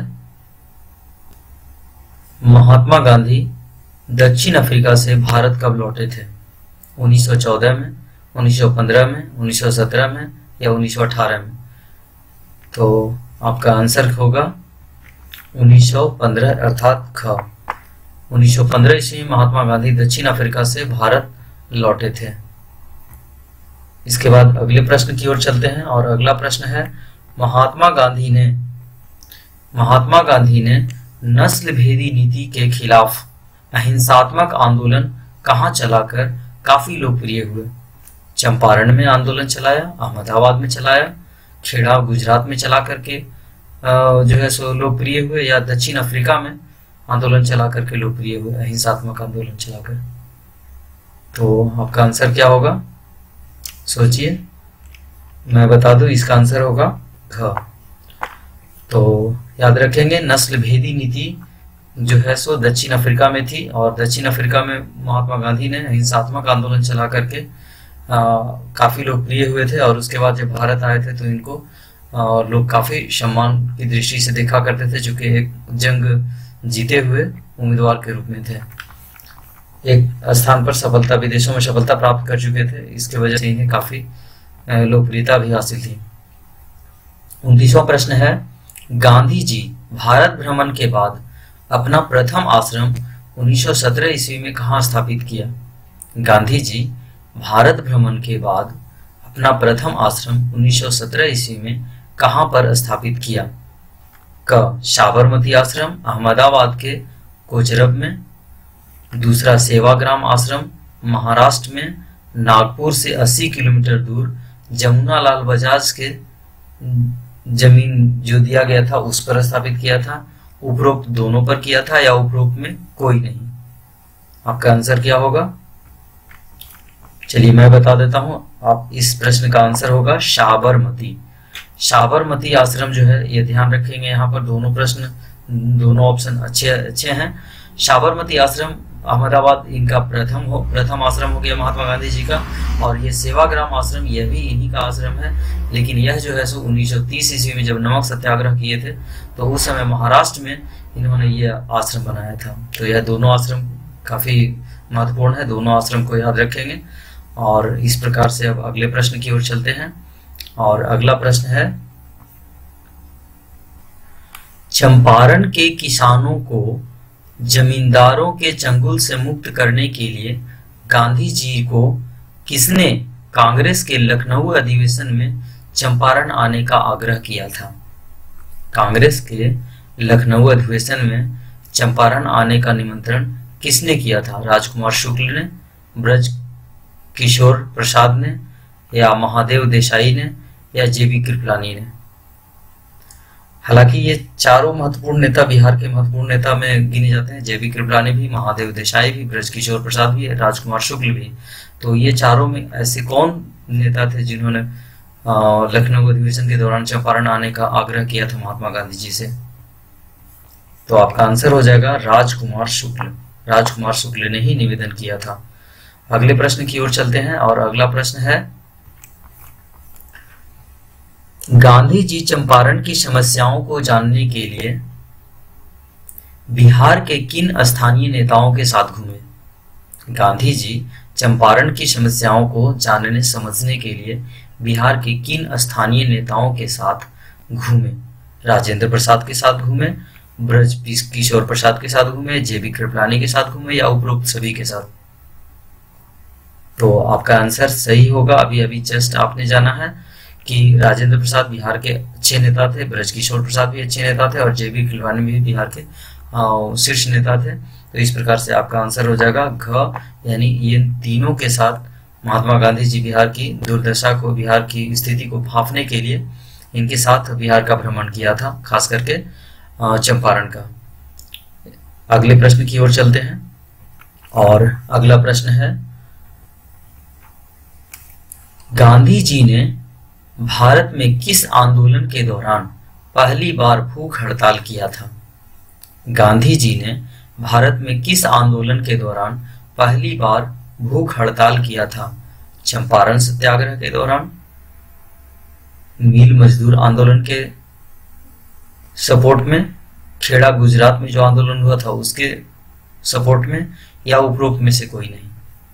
महात्मा गांधी दक्षिण अफ्रीका से भारत कब लौटे थे? उन्नीस सौ चौदह में, उन्नीस सौ पंद्रह में, उन्नीस सौ सत्रह में, या उन्नीस सौ अठारह में? तो आपका आंसर होगा उन्नीस सौ पंद्रह अर्थात ख। उन्नीस सौ पंद्रह ईस्वी में महात्मा गांधी दक्षिण अफ्रीका से भारत लौटे थे। इसके बाद अगले प्रश्न की ओर चलते हैं और अगला प्रश्न है, महात्मा गांधी ने महात्मा गांधी ने नस्ल भेदी नीति के खिलाफ अहिंसात्मक आंदोलन कहाँ चलाकर काफी लोकप्रिय हुए? चंपारण में आंदोलन चलाया, अहमदाबाद में चलाया, खेड़ा गुजरात में चला करके जो है सो लोकप्रिय हुए, या दक्षिण अफ्रीका में आंदोलन चला करके लोकप्रिय हुए, अहिंसात्मक आंदोलन चलाकर? तो आपका आंसर क्या होगा? सोचिए, मैं बता दूं, इसका आंसर होगा घ। तो याद रखेंगे, नस्ल भेदी नीति जो है सो दक्षिण अफ्रीका में थी, और दक्षिण अफ्रीका में महात्मा गांधी ने अहिंसात्मक आंदोलन चला करके काफी लोकप्रिय हुए थे, और उसके बाद जब भारत आए थे तो इनको आ, लोग काफी सम्मान की दृष्टि से देखा करते थे, जो कि एक जंग जीते हुए उम्मीदवार के रूप में थे। एक स्थान पर सफलता, विदेशों में सफलता प्राप्त कर चुके थे, इसके वजह से इन्हें काफी लोकप्रियता भी हासिल थी। उनतीसवां प्रश्न है, गांधी जी भारत भ्रमण के बाद अपना प्रथम आश्रम उन्नीस सौ सत्रह ईस्वी में कहाँ स्थापित किया? गांधी जी भारत भ्रमण के बाद अपना प्रथम आश्रम उन्नीस सौ सत्रह ईस्वी में कहां पर स्थापित किया? क साबरमती आश्रम अहमदाबाद के कोचरब में, दूसरा सेवाग्राम आश्रम महाराष्ट्र में नागपुर से अस्सी किलोमीटर दूर जमुनालाल बजाज के जमीन जो दिया गया था उस पर स्थापित किया था, उपरोक्त दोनों पर किया था या उपरोक्त में कोई नहीं? आपका आंसर क्या होगा? चलिए मैं बता देता हूं, आप इस प्रश्न का आंसर होगा साबरमती। साबरमती आश्रम जो है, ये ध्यान रखेंगे, यहाँ पर दोनों प्रश्न दोनों ऑप्शन अच्छे अच्छे हैं। साबरमती आश्रम अहमदाबाद इनका प्रथम हो प्रथम आश्रम हो गया महात्मा गांधी जी का, और ये सेवाग्राम आश्रम यह भी इन्हीं का आश्रम है, लेकिन यह जो है सो उन्नीस सौ तीस ईस्वी में जब नमक सत्याग्रह किए थे तो उस समय महाराष्ट्र में इन्होंने ये आश्रम बनाया था। तो यह दोनों आश्रम काफी महत्वपूर्ण है, दोनों आश्रम को याद रखेंगे। और इस प्रकार से अब अगले प्रश्न की ओर चलते हैं, और अगला प्रश्न है, चंपारण के किसानों को जमींदारों के चंगुल से मुक्त करने के लिए गांधी जी को किसने कांग्रेस के लखनऊ अधिवेशन में चंपारण आने का आग्रह किया था? कांग्रेस के लखनऊ अधिवेशन में चंपारण आने का निमंत्रण किसने किया था? राजकुमार शुक्ल ने, ब्रज किशोर प्रसाद ने, या महादेव देसाई ने, या जेबी कृपलानी ने? हालांकि ये चारों महत्वपूर्ण नेता बिहार के महत्वपूर्ण नेता में गिने जाते हैं, जेबी कृपलानी भी, महादेव देसाई भी, ब्रज किशोर प्रसाद भी, राजकुमार शुक्ल भी। तो ये चारों में ऐसे कौन नेता थे जिन्होंने लखनऊ अधिवेशन के दौरान चंपारण आने का आग्रह किया था महात्मा गांधी जी से? तो आपका आंसर हो जाएगा राजकुमार शुक्ल। राजकुमार शुक्ल ने ही निवेदन किया था। अगले प्रश्न की ओर चलते हैं, और अगला प्रश्न है, गांधी जी चंपारण की समस्याओं को जानने के लिए बिहार के किन स्थानीय नेताओं के साथ घूमे? गांधी जी चंपारण की समस्याओं को जानने समझने के लिए बिहार के किन स्थानीय नेताओं के साथ घूमे? राजेंद्र प्रसाद के साथ घूमे, ब्रज किशोर प्रसाद के साथ घूमे, जेबी कृपलानी के साथ घूमे, या उपरोक्त सभी के साथ? तो आपका आंसर सही होगा। अभी अभी जस्ट आपने जाना है कि राजेंद्र प्रसाद बिहार के अच्छे नेता थे, ब्रज किशोर प्रसाद भी अच्छे नेता थे, और जेबी कृपलानी भी बिहार के शीर्ष नेता थे। तो इस प्रकार से आपका आंसर हो जाएगा घ, यानी ये तीनों के साथ महात्मा गांधी जी बिहार की दुर्दशा को, बिहार की स्थिति को भांपने के लिए इनके साथ बिहार का भ्रमण किया था, खास करके चंपारण का। अगले प्रश्न की ओर चलते हैं, और अगला प्रश्न है, गांधी जी ने भारत में किस आंदोलन के दौरान पहली बार भूख हड़ताल किया था? गांधी जी ने भारत में किस आंदोलन के दौरान पहली बार भूख हड़ताल किया था? चंपारण सत्याग्रह के दौरान, मिल मजदूर आंदोलन के सपोर्ट में, खेड़ा गुजरात में जो आंदोलन हुआ था उसके सपोर्ट में, या उपरोक्त में से कोई नहीं?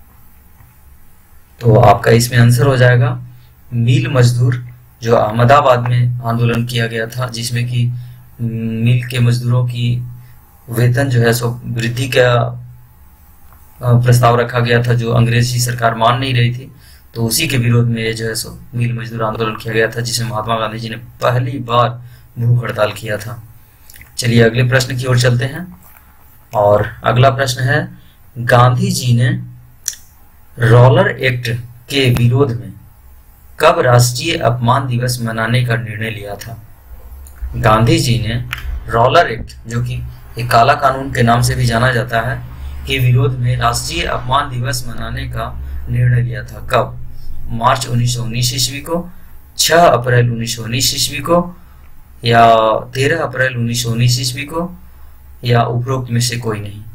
तो आपका इसमें आंसर हो जाएगा मिल मजदूर, जो अहमदाबाद में आंदोलन किया गया था, जिसमें कि मिल के मजदूरों की वेतन जो है सो वृद्धि का प्रस्ताव रखा गया था, जो अंग्रेजी सरकार मान नहीं रही थी। तो उसी के विरोध में ये जो है सो मिल मजदूर आंदोलन किया गया था, जिसमें महात्मा गांधी जी ने पहली बार भूख हड़ताल किया था। चलिए अगले प्रश्न की ओर चलते हैं, और अगला प्रश्न है, गांधी जी ने रोलर एक्ट के विरोध में कब राष्ट्रीय अपमान दिवस मनाने का निर्णय लिया था? गांधी जी ने रोलर एक्ट, जो कि एक काला कानून के नाम से भी जाना जाता है, के विरोध में राष्ट्रीय अपमान दिवस मनाने का निर्णय लिया था। कब? मार्च उन्नीस सौ उन्नीस ईस्वी को, छह अप्रैल उन्नीस सौ उन्नीस ईस्वी को, या तेरह अप्रैल उन्नीस सौ उन्नीस ईस्वी को, या उपरोक्त में से कोई नहीं?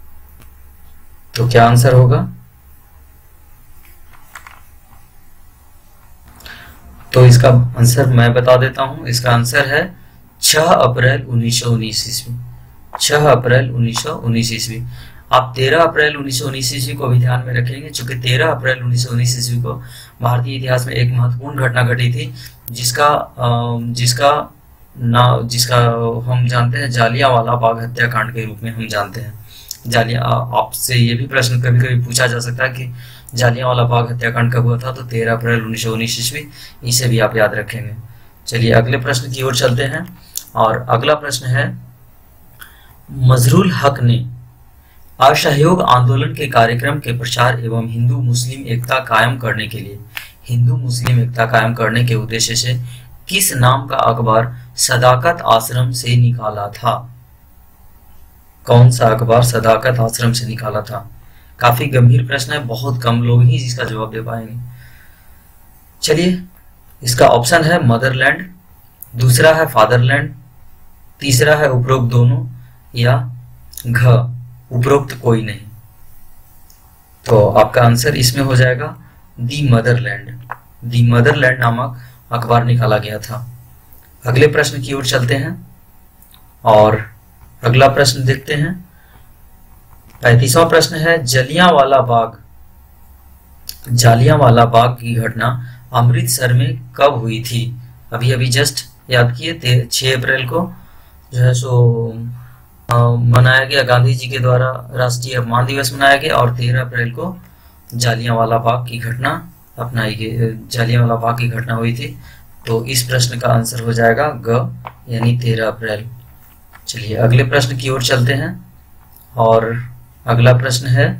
तो क्या आंसर होगा? तो इसका आंसर मैं बता देता हूं। इसका आंसर है छह अप्रैल उन्नीस सौ उन्नीस ईस्वी। छह अप्रैल उन्नीस सौ उन्नीस ईस्वी। आप तेरह अप्रैल उन्नीस सौ उन्नीस ईस्वी को भी ध्यान में रखेंगे, क्योंकि तेरह अप्रैल उन्नीस सौ उन्नीस ईस्वी को भारतीय इतिहास में एक महत्वपूर्ण घटना घटी थी, जिसका जिसका ना जिसका हम जानते हैं जालियांवाला बाग हत्याकांड के रूप में हम जानते हैं। जालिया आपसे ये भी प्रश्न कभी कभी पूछा जा सकता है कि जालियांवाला बाग हत्याकांड कब हुआ था, तो तेरह अप्रैल उन्नीस सौ उन्नीस ईस्वी। इसे भी आप याद रखेंगे। चलिए अगले प्रश्न की ओर चलते हैं, और अगला प्रश्न है, मजरुल हक ने असहयोग आंदोलन के कार्यक्रम के प्रचार एवं हिंदू मुस्लिम एकता कायम करने के लिए हिंदू मुस्लिम एकता कायम करने के उद्देश्य से किस नाम का अखबार सदाकत आश्रम से निकाला था? कौन सा अखबार सदाकत आश्रम से निकाला था? काफी गंभीर प्रश्न है, बहुत कम लोग ही इसका जवाब दे पाएंगे। चलिए इसका ऑप्शन है मदरलैंड, दूसरा है फादरलैंड, तीसरा है उपरोक्त दोनों, या घ उपरोक्त कोई नहीं। तो आपका आंसर इसमें हो जाएगा दी मदरलैंड। दी मदरलैंड नामक अखबार निकाला गया था। अगले प्रश्न की ओर चलते हैं, और अगला प्रश्न देखते हैं। पैंतीसवां प्रश्न है, जलियांवाला बाग जालियांवाला बाग की घटना अमृतसर में कब हुई थी? अभी अभी जस्ट याद किए, छह अप्रैल को जो है सो आ, मनाया गया, गांधी जी के द्वारा राष्ट्रीय अपमान दिवस मनाया गया, और तेरह अप्रैल को जालियांवाला बाग की घटना अपनाई गई, जालियांवाला बाग की घटना हुई थी। तो इस प्रश्न का आंसर हो जाएगा ग, यानी तेरह अप्रैल। चलिए अगले प्रश्न की ओर चलते हैं, और अगला प्रश्न है,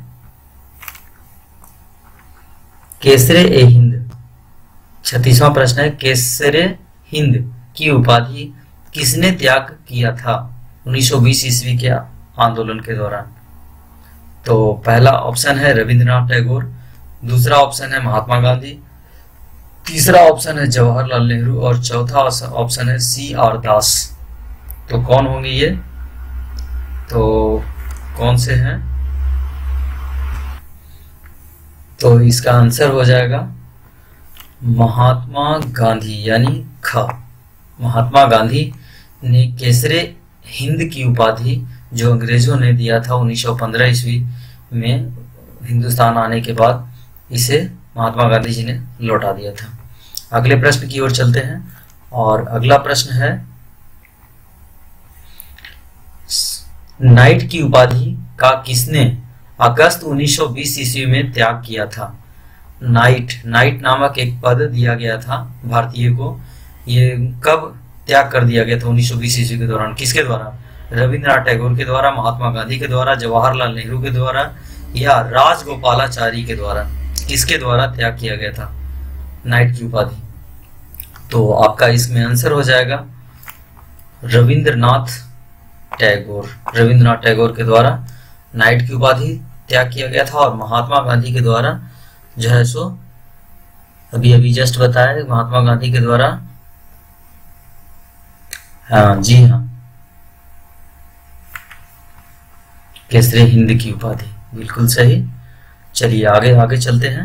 केसरे ए हिंद छत्तीसवां प्रश्न है, केसरे हिंद की उपाधि किसने त्याग किया था उन्नीस सौ बीस ईस्वी के आंदोलन के दौरान? तो पहला ऑप्शन है रविंद्रनाथ टैगोर, दूसरा ऑप्शन है महात्मा गांधी, तीसरा ऑप्शन है जवाहरलाल नेहरू, और चौथा ऑप्शन है सी आर दास। तो कौन होंगे ये? तो कौन से हैं? तो इसका आंसर हो जाएगा महात्मा गांधी, यानी ख। महात्मा गांधी ने केसरे हिंद की उपाधि जो अंग्रेजों ने दिया था उन्नीस सौ पंद्रह ईस्वी में हिंदुस्तान आने के बाद, इसे महात्मा गांधी जी ने लौटा दिया था। अगले प्रश्न की ओर चलते हैं, और अगला प्रश्न है, नाइट की उपाधि का किसने अगस्त उन्नीस सौ बीस ईस्वी में त्याग किया था? नाइट नाइट नामक एक पद दिया गया था भारतीय को, ये कब त्याग कर दिया गया था उन्नीस सौ बीस ईस्वी के दौरान? किसके द्वारा? रविंद्रनाथ टैगोर के द्वारा, महात्मा गांधी के द्वारा, जवाहरलाल नेहरू के द्वारा, या राजगोपालाचारी के द्वारा? किसके द्वारा त्याग किया गया था नाइट की उपाधि? तो आपका इसमें आंसर हो जाएगा रविंद्रनाथ टैगोर। रविंद्रनाथ टैगोर के द्वारा नाइट की उपाधि त्याग किया गया था, और महात्मा गांधी के द्वारा जो है सो अभी अभी जस्ट बताया, महात्मा गांधी के द्वारा, हाँ जी हाँ, केसरे हिंद की उपाधि, बिल्कुल सही। चलिए आगे आगे चलते हैं,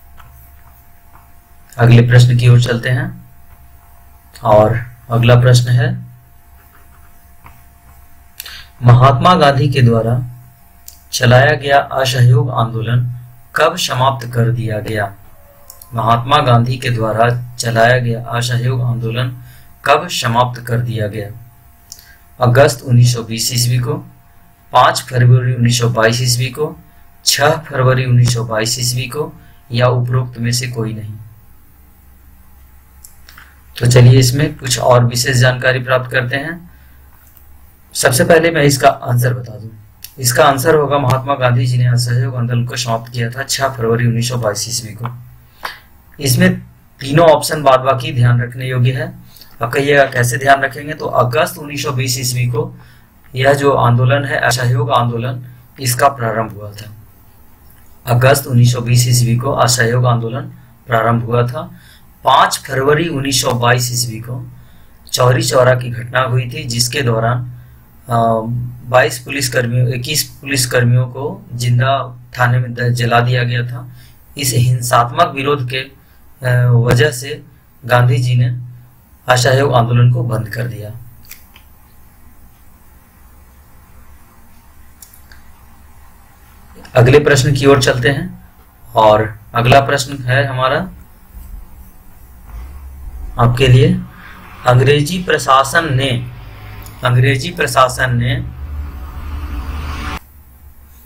अगले प्रश्न की ओर चलते हैं, और अगला प्रश्न है, महात्मा गांधी के द्वारा चलाया गया असहयोग आंदोलन कब समाप्त कर दिया गया? महात्मा गांधी के द्वारा चलाया गया असहयोग आंदोलन कब समाप्त कर दिया गया? अगस्त उन्नीस सौ बीस ईस्वी को, पाँच फरवरी उन्नीस सौ बाईस ईस्वी को, छह फरवरी उन्नीस सौ बाईस ईस्वी को, या उपरोक्त में से कोई नहीं? तो चलिए इसमें कुछ और विशेष जानकारी प्राप्त करते हैं। सबसे पहले मैं इसका आंसर बता दूं। इसका आंसर होगा, महात्मा गांधी जी ने असहयोग आंदोलन को समाप्त किया था छह फरवरी उन्नीस सौ बाईस ईस्वी को। इसमें तीनों ऑप्शन बाद बाकी ध्यान रखने योग्य है। अब कहिएगा कैसे ध्यान रखेंगे? तो अगस्त उन्नीस सौ बीस ईस्वी को यह जो आंदोलन है, असहयोग आंदोलन, इसका प्रारंभ हुआ था। अगस्त उन्नीस सौ बीस ईस्वी को असहयोग आंदोलन प्रारंभ हुआ था। पाँच फरवरी उन्नीस सौ बाईस ईस्वी को चौरी चौरा की घटना हुई थी, जिसके दौरान बाईस पुलिसकर्मियों इक्कीस पुलिसकर्मियों को जिंदा थाने में जला दिया गया था। इस हिंसात्मक विरोध के वजह से गांधी जी ने असहयोग आंदोलन को बंद कर दिया। अगले प्रश्न की ओर चलते हैं, और अगला प्रश्न है हमारा आपके लिए, अंग्रेजी प्रशासन ने अंग्रेजी प्रशासन ने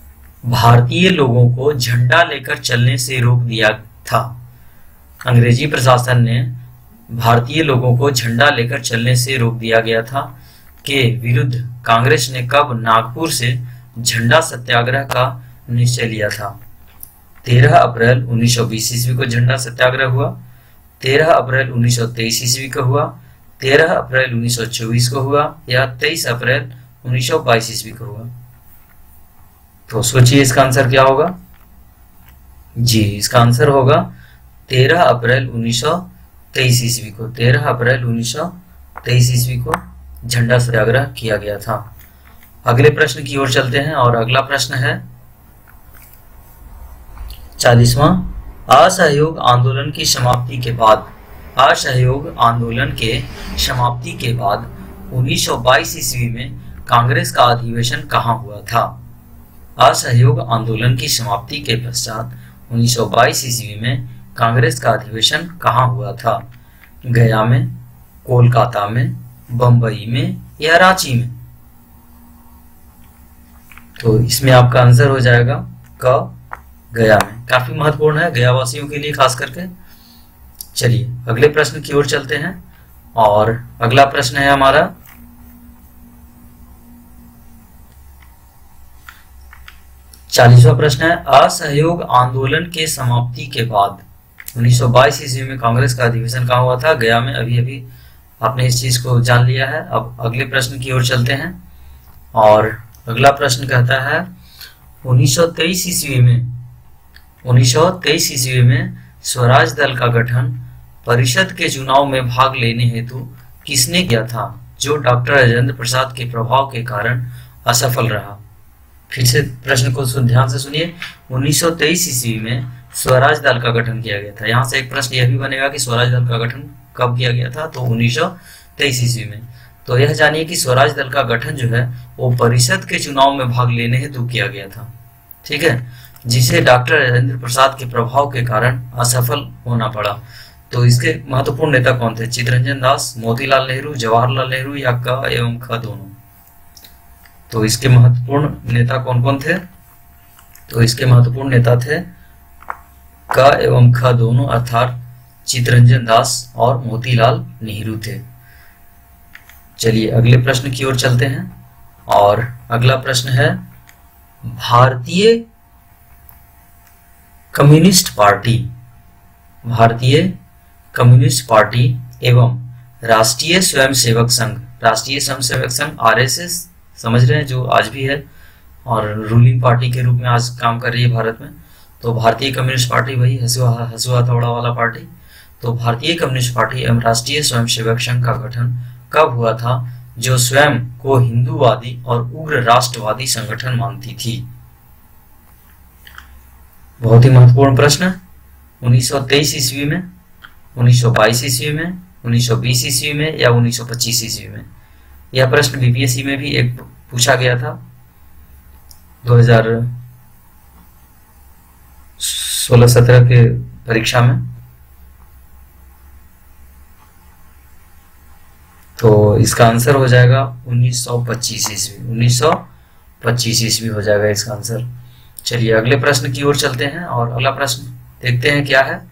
भारतीय लोगों को झंडा लेकर चलने से रोक दिया था। अंग्रेजी प्रशासन ने भारतीय लोगों को झंडा लेकर चलने से रोक दिया गया था के विरुद्ध कांग्रेस ने कब नागपुर से झंडा सत्याग्रह का निश्चय लिया था? तेरह अप्रैल उन्नीस सौ बीस ईस्वी को झंडा सत्याग्रह हुआ, तेरह अप्रैल उन्नीस सौ तेईस ईस्वी को हुआ, तेरह अप्रैल उन्नीस सौ चौबीस को हुआ या तेईस अप्रैल उन्नीस सौ बाईस ईस्वी को हुआ? तो सोचिए इसका आंसर क्या होगा। जी, इसका आंसर होगा तेरह अप्रैल उन्नीस सौ तेईस ईस्वी को। तेरह अप्रैल उन्नीस सौ तेईस ईस्वी को झंडा सत्याग्रह किया गया था। अगले प्रश्न की ओर चलते हैं और अगला प्रश्न है चालीसवां। असहयोग आंदोलन की समाप्ति के बाद असहयोग आंदोलन के समाप्ति के बाद उन्नीस सौ बाईस ईस्वी में कांग्रेस का अधिवेशन कहाँ हुआ था? असहयोग आंदोलन की समाप्ति के पश्चात उन्नीस सौ बाईस ईस्वी में कांग्रेस का अधिवेशन कहाँ हुआ था? गया में, कोलकाता में, बंबई में या रांची में? तो इसमें आपका आंसर हो जाएगा क, गया में। काफी महत्वपूर्ण है गया वासियों के लिए खास करके। चलिए अगले प्रश्न की ओर चलते हैं और अगला प्रश्न है हमारा चालीसवां प्रश्न है। असहयोग आंदोलन के समाप्ति के बाद उन्नीस सौ बाईस ईस्वी में कांग्रेस का अधिवेशन कहाँ हुआ था? गया में। अभी अभी आपने इस चीज को जान लिया है। अब अगले प्रश्न की ओर चलते हैं और अगला प्रश्न कहता है उन्नीस सौ तेईस ईस्वी में उन्नीस सौ तेईस ईस्वी में स्वराज दल का गठन परिषद के चुनाव में भाग लेने हेतु किसने किया था, जो डॉक्टर राजेंद्र प्रसाद के प्रभाव के कारण असफल रहा? फिर से प्रश्न को ध्यान से सुनिए। उन्नीस सौ तेईस ईस्वी में स्वराज दल का गठन किया गया था। यहाँ से एक प्रश्न यह भी बनेगा कि स्वराज दल का गठन कब किया गया था? तो उन्नीस सौ तेईस ईस्वी में। तो यह जानिए कि स्वराज दल का गठन जो है वो परिषद के चुनाव में भाग लेने हेतु किया गया था, ठीक है, जिसे डॉक्टर राजेंद्र प्रसाद के प्रभाव के कारण असफल होना पड़ा। तो इसके महत्वपूर्ण नेता कौन थे? चित्तरंजन दास, मोतीलाल नेहरू, जवाहरलाल नेहरू या क एवं ख दोनों? तो इसके महत्वपूर्ण नेता कौन कौन थे? तो इसके महत्वपूर्ण नेता थे क एवं ख दोनों, अर्थात चित्तरंजन दास और मोतीलाल नेहरू थे। चलिए अगले प्रश्न की ओर चलते हैं और अगला प्रश्न है भारतीय कम्युनिस्ट पार्टी भारतीय कम्युनिस्ट पार्टी एवं राष्ट्रीय स्वयंसेवक संघ राष्ट्रीय स्वयंसेवक संघ आरएसएस समझ रहे हैं, जो आज भी है और रूलिंग पार्टी के रूप में आज काम कर रही है भारत में। तो भारतीय कम्युनिस्ट पार्टी वही हसुआ हसुआ हथौड़ा वाला पार्टी। तो भारतीय कम्युनिस्ट पार्टी एवं राष्ट्रीय स्वयंसेवक संघ का गठन कब हुआ था, जो स्वयं को हिंदूवादी और उग्र राष्ट्रवादी संगठन मानती थी? बहुत ही महत्वपूर्ण प्रश्न। उन्नीस सौ तेईस ईस्वी में, उन्नीस सौ बाईस ईस्वी में, उन्नीस सौ बीस ईस्वी में या उन्नीस सौ पच्चीस ईस्वी में? यह प्रश्न बीपीएससी में भी एक पूछा गया था दो हज़ार सोलह सत्रह के परीक्षा में। तो इसका आंसर हो जाएगा उन्नीस सौ पच्चीस ईस्वी उन्नीस सौ पच्चीस ईस्वी हो जाएगा इसका आंसर। चलिए अगले प्रश्न की ओर चलते हैं और अगला प्रश्न देखते हैं क्या है।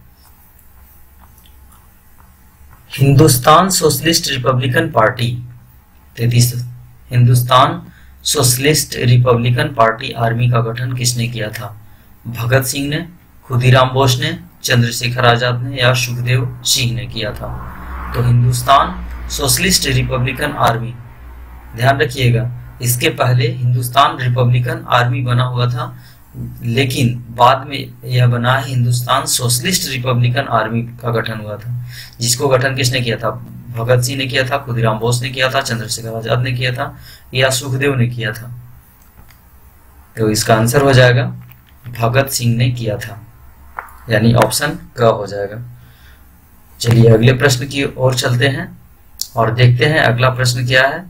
हिंदुस्तान सोशलिस्ट रिपब्लिकन पार्टी तैतीस Hindustan socialist republican party army का गठन किसने किया था? भगत सिंह ने, खुदीराम बोस ने, चंद्रशेखर आजाद ने या सुखदेव सिंह ने किया था? तो हिंदुस्तान सोशलिस्ट रिपब्लिकन आर्मी, ध्यान रखिएगा इसके पहले हिंदुस्तान रिपब्लिकन आर्मी बना हुआ था, लेकिन बाद में यह बना है हिंदुस्तान सोशलिस्ट रिपब्लिकन आर्मी का गठन हुआ था, जिसको गठन किसने किया था? भगत सिंह ने किया था, खुदीराम बोस ने किया था, चंद्रशेखर आजाद ने किया था या सुखदेव ने किया था? तो इसका आंसर हो जाएगा भगत सिंह ने किया था, यानी ऑप्शन क हो जाएगा। चलिए अगले प्रश्न की ओर चलते हैं और देखते हैं अगला प्रश्न क्या है।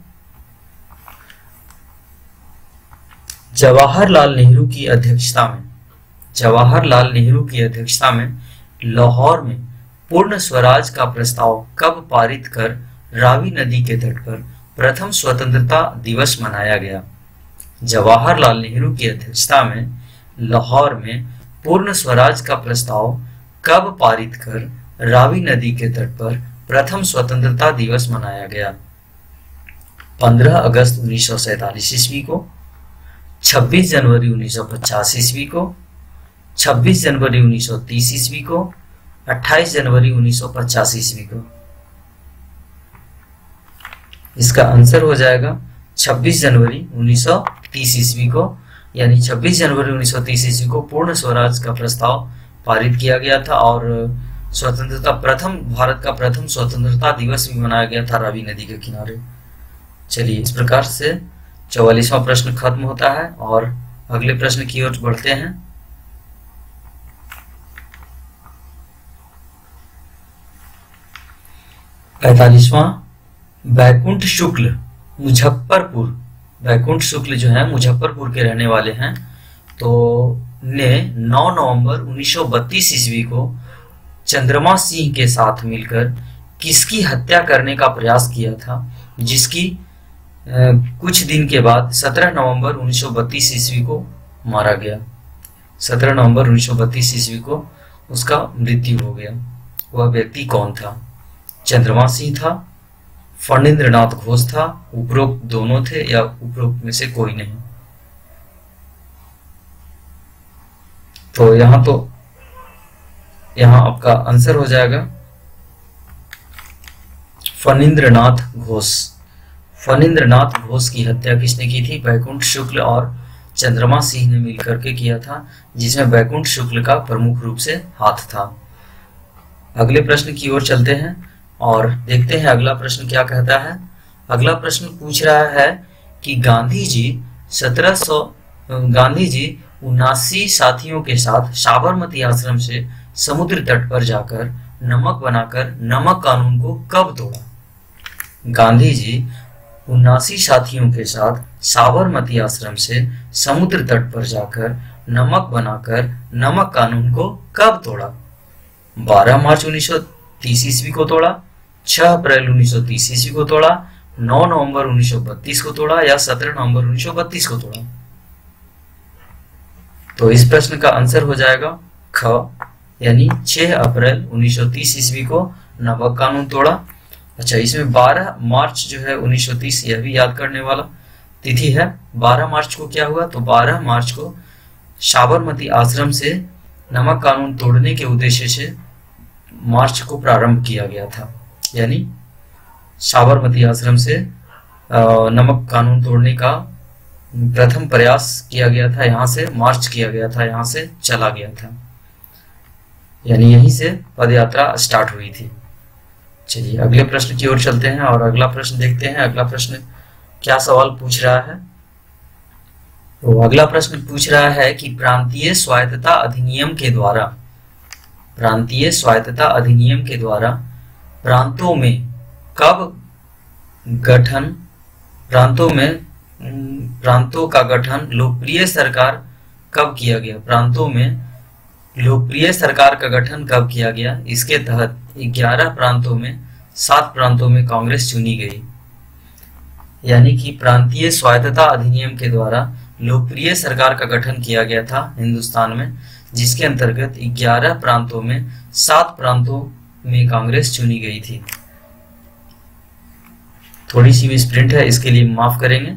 जवाहरलाल नेहरू की अध्यक्षता में जवाहरलाल नेहरू की अध्यक्षता में लाहौर में पूर्ण स्वराज का प्रस्ताव कब पारित कर रावी नदी के तट पर प्रथम स्वतंत्रता दिवस मनाया गया? जवाहरलाल नेहरू की अध्यक्षता में लाहौर में पूर्ण स्वराज का प्रस्ताव कब पारित कर रावी नदी के तट पर प्रथम स्वतंत्रता दिवस मनाया गया? पंद्रह अगस्त उन्नीस सौ सैतालीस ईस्वी को, छब्बीस जनवरी उन्नीस सौ पचास ईस्वी को, छब्बीस जनवरी उन्नीस सौ तीस ईस्वी को, अट्ठाईस जनवरी उन्नीस सौ पचास ईस्वी को। इसका आंसर हो जाएगा छब्बीस जनवरी उन्नीस सौ तीस ईस्वी को, यानी छब्बीस जनवरी उन्नीस सौ तीस ईस्वी को पूर्ण स्वराज का प्रस्ताव पारित किया गया था और स्वतंत्रता प्रथम भारत का प्रथम स्वतंत्रता दिवस भी मनाया गया था रावी नदी के किनारे। चलिए, इस प्रकार से चौवालीसवां प्रश्न खत्म होता है और अगले प्रश्न की ओर बढ़ते हैं। पैंतालीसवां, बैकुंठ शुक्ल मुजफ्फरपुर, बैकुंठ शुक्ल जो है मुजफ्फरपुर के रहने वाले हैं, तो ने नौ नवंबर उन्नीस सौ बत्तीस ईस्वी को चंद्रमा सिंह के साथ मिलकर किसकी हत्या करने का प्रयास किया था, जिसकी आ, कुछ दिन के बाद सत्रह नवंबर उन्नीस सौ बत्तीस ईस्वी को मारा गया। सत्रह नवंबर उन्नीस सौ बत्तीस ईस्वी को उसका मृत्यु हो गया। वह व्यक्ति कौन था? चंद्रमा सिंह था, फणींद्र नाथ घोष था, उपरोक्त दोनों थे या उपरोक्त में से कोई नहीं? तो यहां तो यहां आपका आंसर हो जाएगा फणींद्र नाथ घोष। फणींद्र नाथ घोष की हत्या किसने की थी? बैकुंठ शुक्ल और चंद्रमा सिंह ने मिलकर के किया था, जिसमें बैकुंठ शुक्ल का प्रमुख रूप से हाथ था। अगले प्रश्न की ओर चलते हैं और देखते हैं अगला प्रश्न क्या कहता है। अगला प्रश्न पूछ रहा है कि गांधी जी सत्रह सौ गांधी जी उनासी साथियों के साथ साबरमती आश्रम से समुद्र तट पर जाकर नमक बनाकर नमक कानून को कब तोड़ा? गांधी जी उनासी साथियों के साथ साबरमती आश्रम से समुद्र तट पर जाकर नमक बनाकर नमक कानून को कब तोड़ा? बारह मार्च उन्नीस सौ तीस ईस्वी को तोड़ा, छह अप्रैल उन्नीस सौ तीस ईस्वी को तोड़ा, नौ नवंबर उन्नीस सौ बत्तीस को तोड़ा या सत्रह नवंबर उन्नीस सौ बत्तीस को तोड़ा? तो इस प्रश्न का आंसर हो जाएगा ख, यानी छह अप्रैल उन्नीस सौ तीस ईस्वी को नमक कानून तोड़ा। अच्छा, इसमें बारह मार्च जो है उन्नीस सौ तीस, यह भी याद करने वाला तिथि है। बारह मार्च को क्या हुआ? तो बारह मार्च को साबरमती आश्रम से नमक कानून तोड़ने के उद्देश्य से मार्च को प्रारंभ किया गया था, यानी साबरमती आश्रम से नमक कानून तोड़ने का प्रथम प्रयास किया गया था, यहाँ से मार्च किया गया था, यहाँ से चला गया था, यानी यहीं से पदयात्रा स्टार्ट हुई थी। चलिए अगले प्रश्न की ओर चलते हैं और अगला प्रश्न देखते हैं। अगला प्रश्न क्या सवाल पूछ रहा है? तो अगला प्रश्न पूछ रहा है कि प्रांतीय स्वायत्तता अधिनियम के द्वारा प्रांतीय स्वायत्तता अधिनियम के द्वारा प्रांतों में कब गठन प्रांतों में प्रांतों का गठन लोकप्रिय सरकार कब किया गया? प्रांतों में लोकप्रिय सरकार का गठन कब किया गया? इसके तहत ग्यारह प्रांतों में सात प्रांतों में कांग्रेस चुनी गई, यानी कि प्रांतीय स्वायत्तता अधिनियम के द्वारा लोकप्रिय सरकार का गठन किया गया था हिंदुस्तान में, जिसके अंतर्गत ग्यारह प्रांतों में सात प्रांतों में कांग्रेस चुनी गई थी। थोड़ी सी मिसप्रिंट है, इसके लिए माफ करेंगे।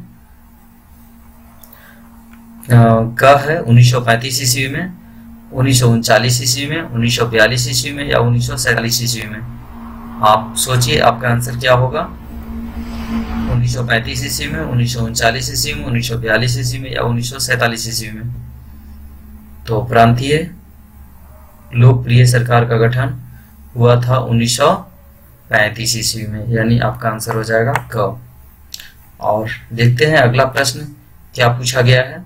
का है उन्नीस सौ पैंतीस ईस्वी में, उन्नीस सौ उनचालीस ईस्वी में, उन्नीस सौ बयालीस ईस्वी में या उन्नीस सौ सैतालीस ईस्वी में? आप सोचिए आपका आंसर क्या होगा। उन्नीस सौ पैंतीस ईस्वी में, उन्नीस सौ उनचालीस ईस्वी में, उन्नीस सौ बयालीस ईस्वी में या उन्नीस सौ सैतालीस ईस्वी में? तो प्रांतीय लोकप्रिय सरकार का गठन हुआ था उन्नीस सौ पैंतीस ईस्वी में, यानी आपका आंसर हो जाएगा क। और देखते हैं अगला प्रश्न क्या पूछा गया है।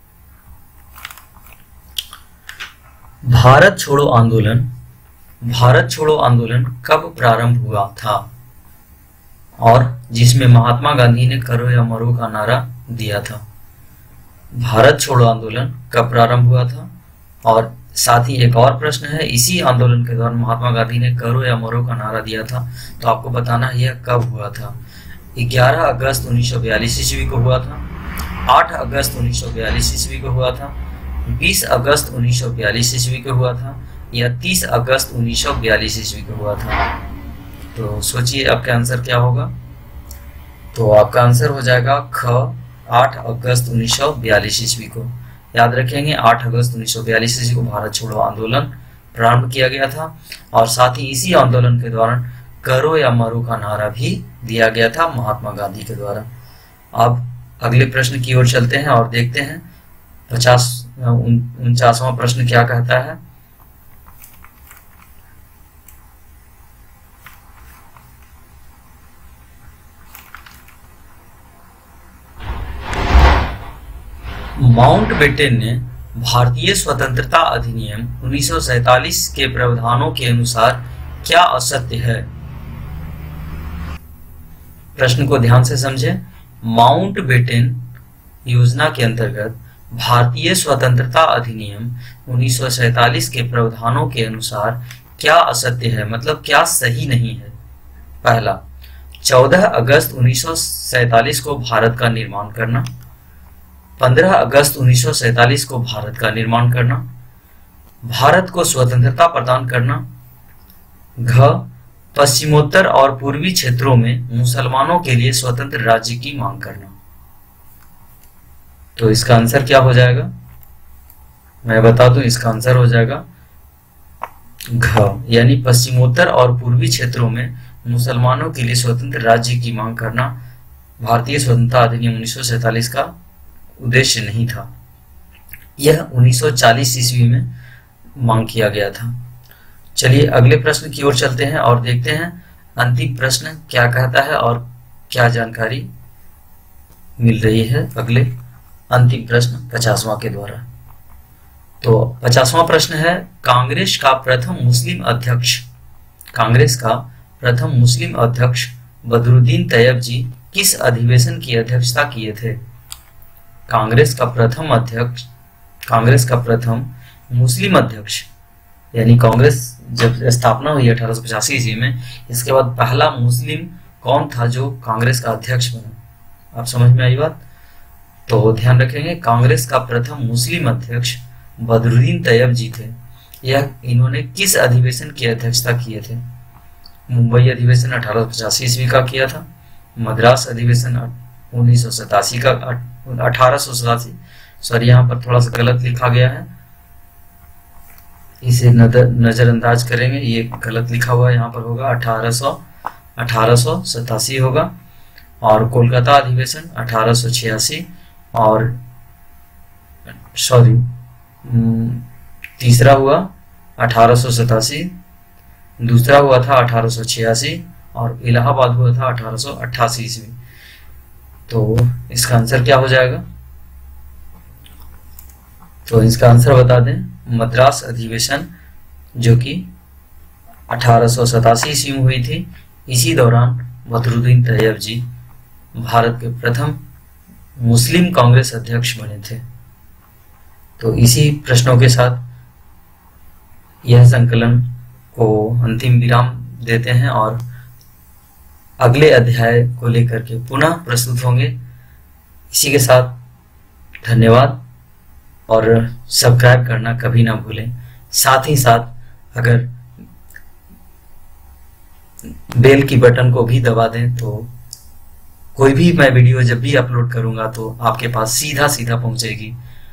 भारत छोड़ो आंदोलन भारत छोड़ो आंदोलन कब प्रारंभ हुआ था और जिसमें महात्मा गांधी ने करो या मरो का नारा दिया था? भारत छोड़ो आंदोलन कब प्रारंभ हुआ था? और साथ ही एक और प्रश्न है, इसी आंदोलन के दौरान महात्मा गांधी ने करो या मरो का नारा दिया था, तो आपको बताना है यह कब हुआ था। ग्यारह अगस्त उन्नीस सौ बयालीस ईस्वी को हुआ था, आठ अगस्त उन्नीस सौ बयालीस ईस्वी को हुआ था, बीस अगस्त उन्नीस सौ बयालीस ईस्वी को हुआ था या तीस अगस्त उन्नीस सौ बयालीस ईस्वी को हुआ था? तो सोचिए आपका आंसर क्या होगा। तो आपका आंसर हो जाएगा ख आठ अगस्त उन्नीस सौ बयालीस ईस्वी को। याद रखेंगे आठ अगस्त उन्नीस सौ बयालीस ईस्वी को भारत छोड़ो आंदोलन प्रारंभ किया गया था और साथ ही इसी आंदोलन के दौरान करो या मरो का नारा भी दिया गया था महात्मा गांधी के द्वारा। अब अगले प्रश्न की ओर चलते हैं और देखते हैं पचास उनचासवां प्रश्न क्या कहता है। माउंटबेटन ने भारतीय स्वतंत्रता अधिनियम उन्नीस सौ सैंतालीस के प्रावधानों के अनुसार क्या असत्य है? प्रश्न को ध्यान से समझें। माउंटबेटन योजना के अंतर्गत भारतीय स्वतंत्रता अधिनियम उन्नीस सौ सैंतालीस के प्रावधानों के अनुसार क्या असत्य है, मतलब क्या सही नहीं है। पहला, चौदह अगस्त उन्नीस सौ सैंतालीस को भारत का निर्माण करना, पंद्रह अगस्त उन्नीस सौ सैंतालीस को भारत का निर्माण करना, भारत को स्वतंत्रता प्रदान करना, घ पश्चिमोत्तर और पूर्वी क्षेत्रों में मुसलमानों के लिए स्वतंत्र राज्य की मांग करना। तो इसका आंसर क्या हो जाएगा, मैं बता दूं, इसका आंसर हो जाएगा घ, यानी पश्चिमोत्तर और पूर्वी क्षेत्रों में मुसलमानों के लिए स्वतंत्र राज्य की मांग करना भारतीय स्वतंत्रता अधिनियम उन्नीस सौ सैंतालीस का उद्देश्य नहीं था। यह उन्नीस सौ चालीस ईस्वी में मांग किया गया था। चलिए अगले प्रश्न की ओर चलते हैं और देखते हैं अंतिम प्रश्न क्या कहता है और क्या जानकारी मिल रही है अगले अंतिम प्रश्न पचासवां के द्वारा। तो पचासवां प्रश्न है, कांग्रेस का प्रथम मुस्लिम अध्यक्ष कांग्रेस का प्रथम मुस्लिम अध्यक्ष बदरुद्दीन तैयब जी किस अधिवेशन की अध्यक्षता किए थे? कांग्रेस का प्रथम अध्यक्ष कांग्रेस का प्रथम मुस्लिम अध्यक्ष, यानी कांग्रेस जब स्थापना हुई अठारह सौ पचासी ईस्वी में, इसके बाद पहला मुस्लिम कौन था जो कांग्रेस का अध्यक्ष बना? आप समझ में आई बात? तो ध्यान रखेंगे, कांग्रेस का प्रथम मुस्लिम अध्यक्ष बदरुद्दीन तैयब जी थे। यह इन्होंने किस अधिवेशन की अध्यक्षता किए थे? मुंबई अधिवेशन अठारह सौ पचासी ईस्वी का किया था, मद्रास अधिवेशन उन्नीस सौ सतासी का अठारह सौ सतासी सॉरी यहाँ पर थोड़ा सा गलत लिखा गया है, इसे नजरअंदाज करेंगे, ये गलत लिखा हुआ है, यहाँ पर होगा अठारह सौ अठारह सौ सतासी होगा। और कोलकाता अधिवेशन अठारह सौ छियासी और सॉरी तीसरा हुआ अठारह सौ सतासी, दूसरा हुआ था अठारह सौ छियासी और इलाहाबाद हुआ था अठारह सौ अट्ठासी ईस्वी। तो इसका आंसर क्या हो जाएगा? तो इसका आंसर बता दें, मद्रास अधिवेशन जो कि अठारह सौ सतासी ईस्वी में हुई थी। इसी दौरान बदरुद्दीन तैयब जी भारत के प्रथम मुस्लिम कांग्रेस अध्यक्ष बने थे। तो इसी प्रश्नों के साथ यह संकलन को अंतिम विराम देते हैं और अगले अध्याय को लेकर के पुनः प्रस्तुत होंगे। इसी के साथ धन्यवाद और सब्सक्राइब करना कभी ना भूलें। साथ ही साथ अगर बेल की बटन को भी दबा दें तो कोई भी मैं वीडियो जब भी अपलोड करूंगा तो आपके पास सीधा सीधा पहुंचेगी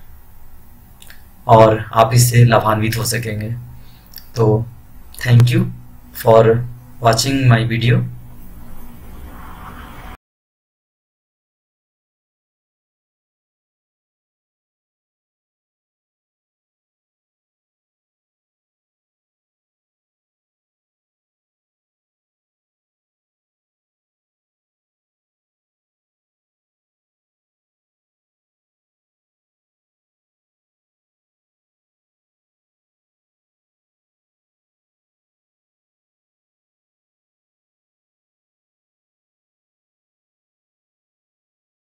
और आप इससे लाभान्वित हो सकेंगे। तो thank you for watching my video.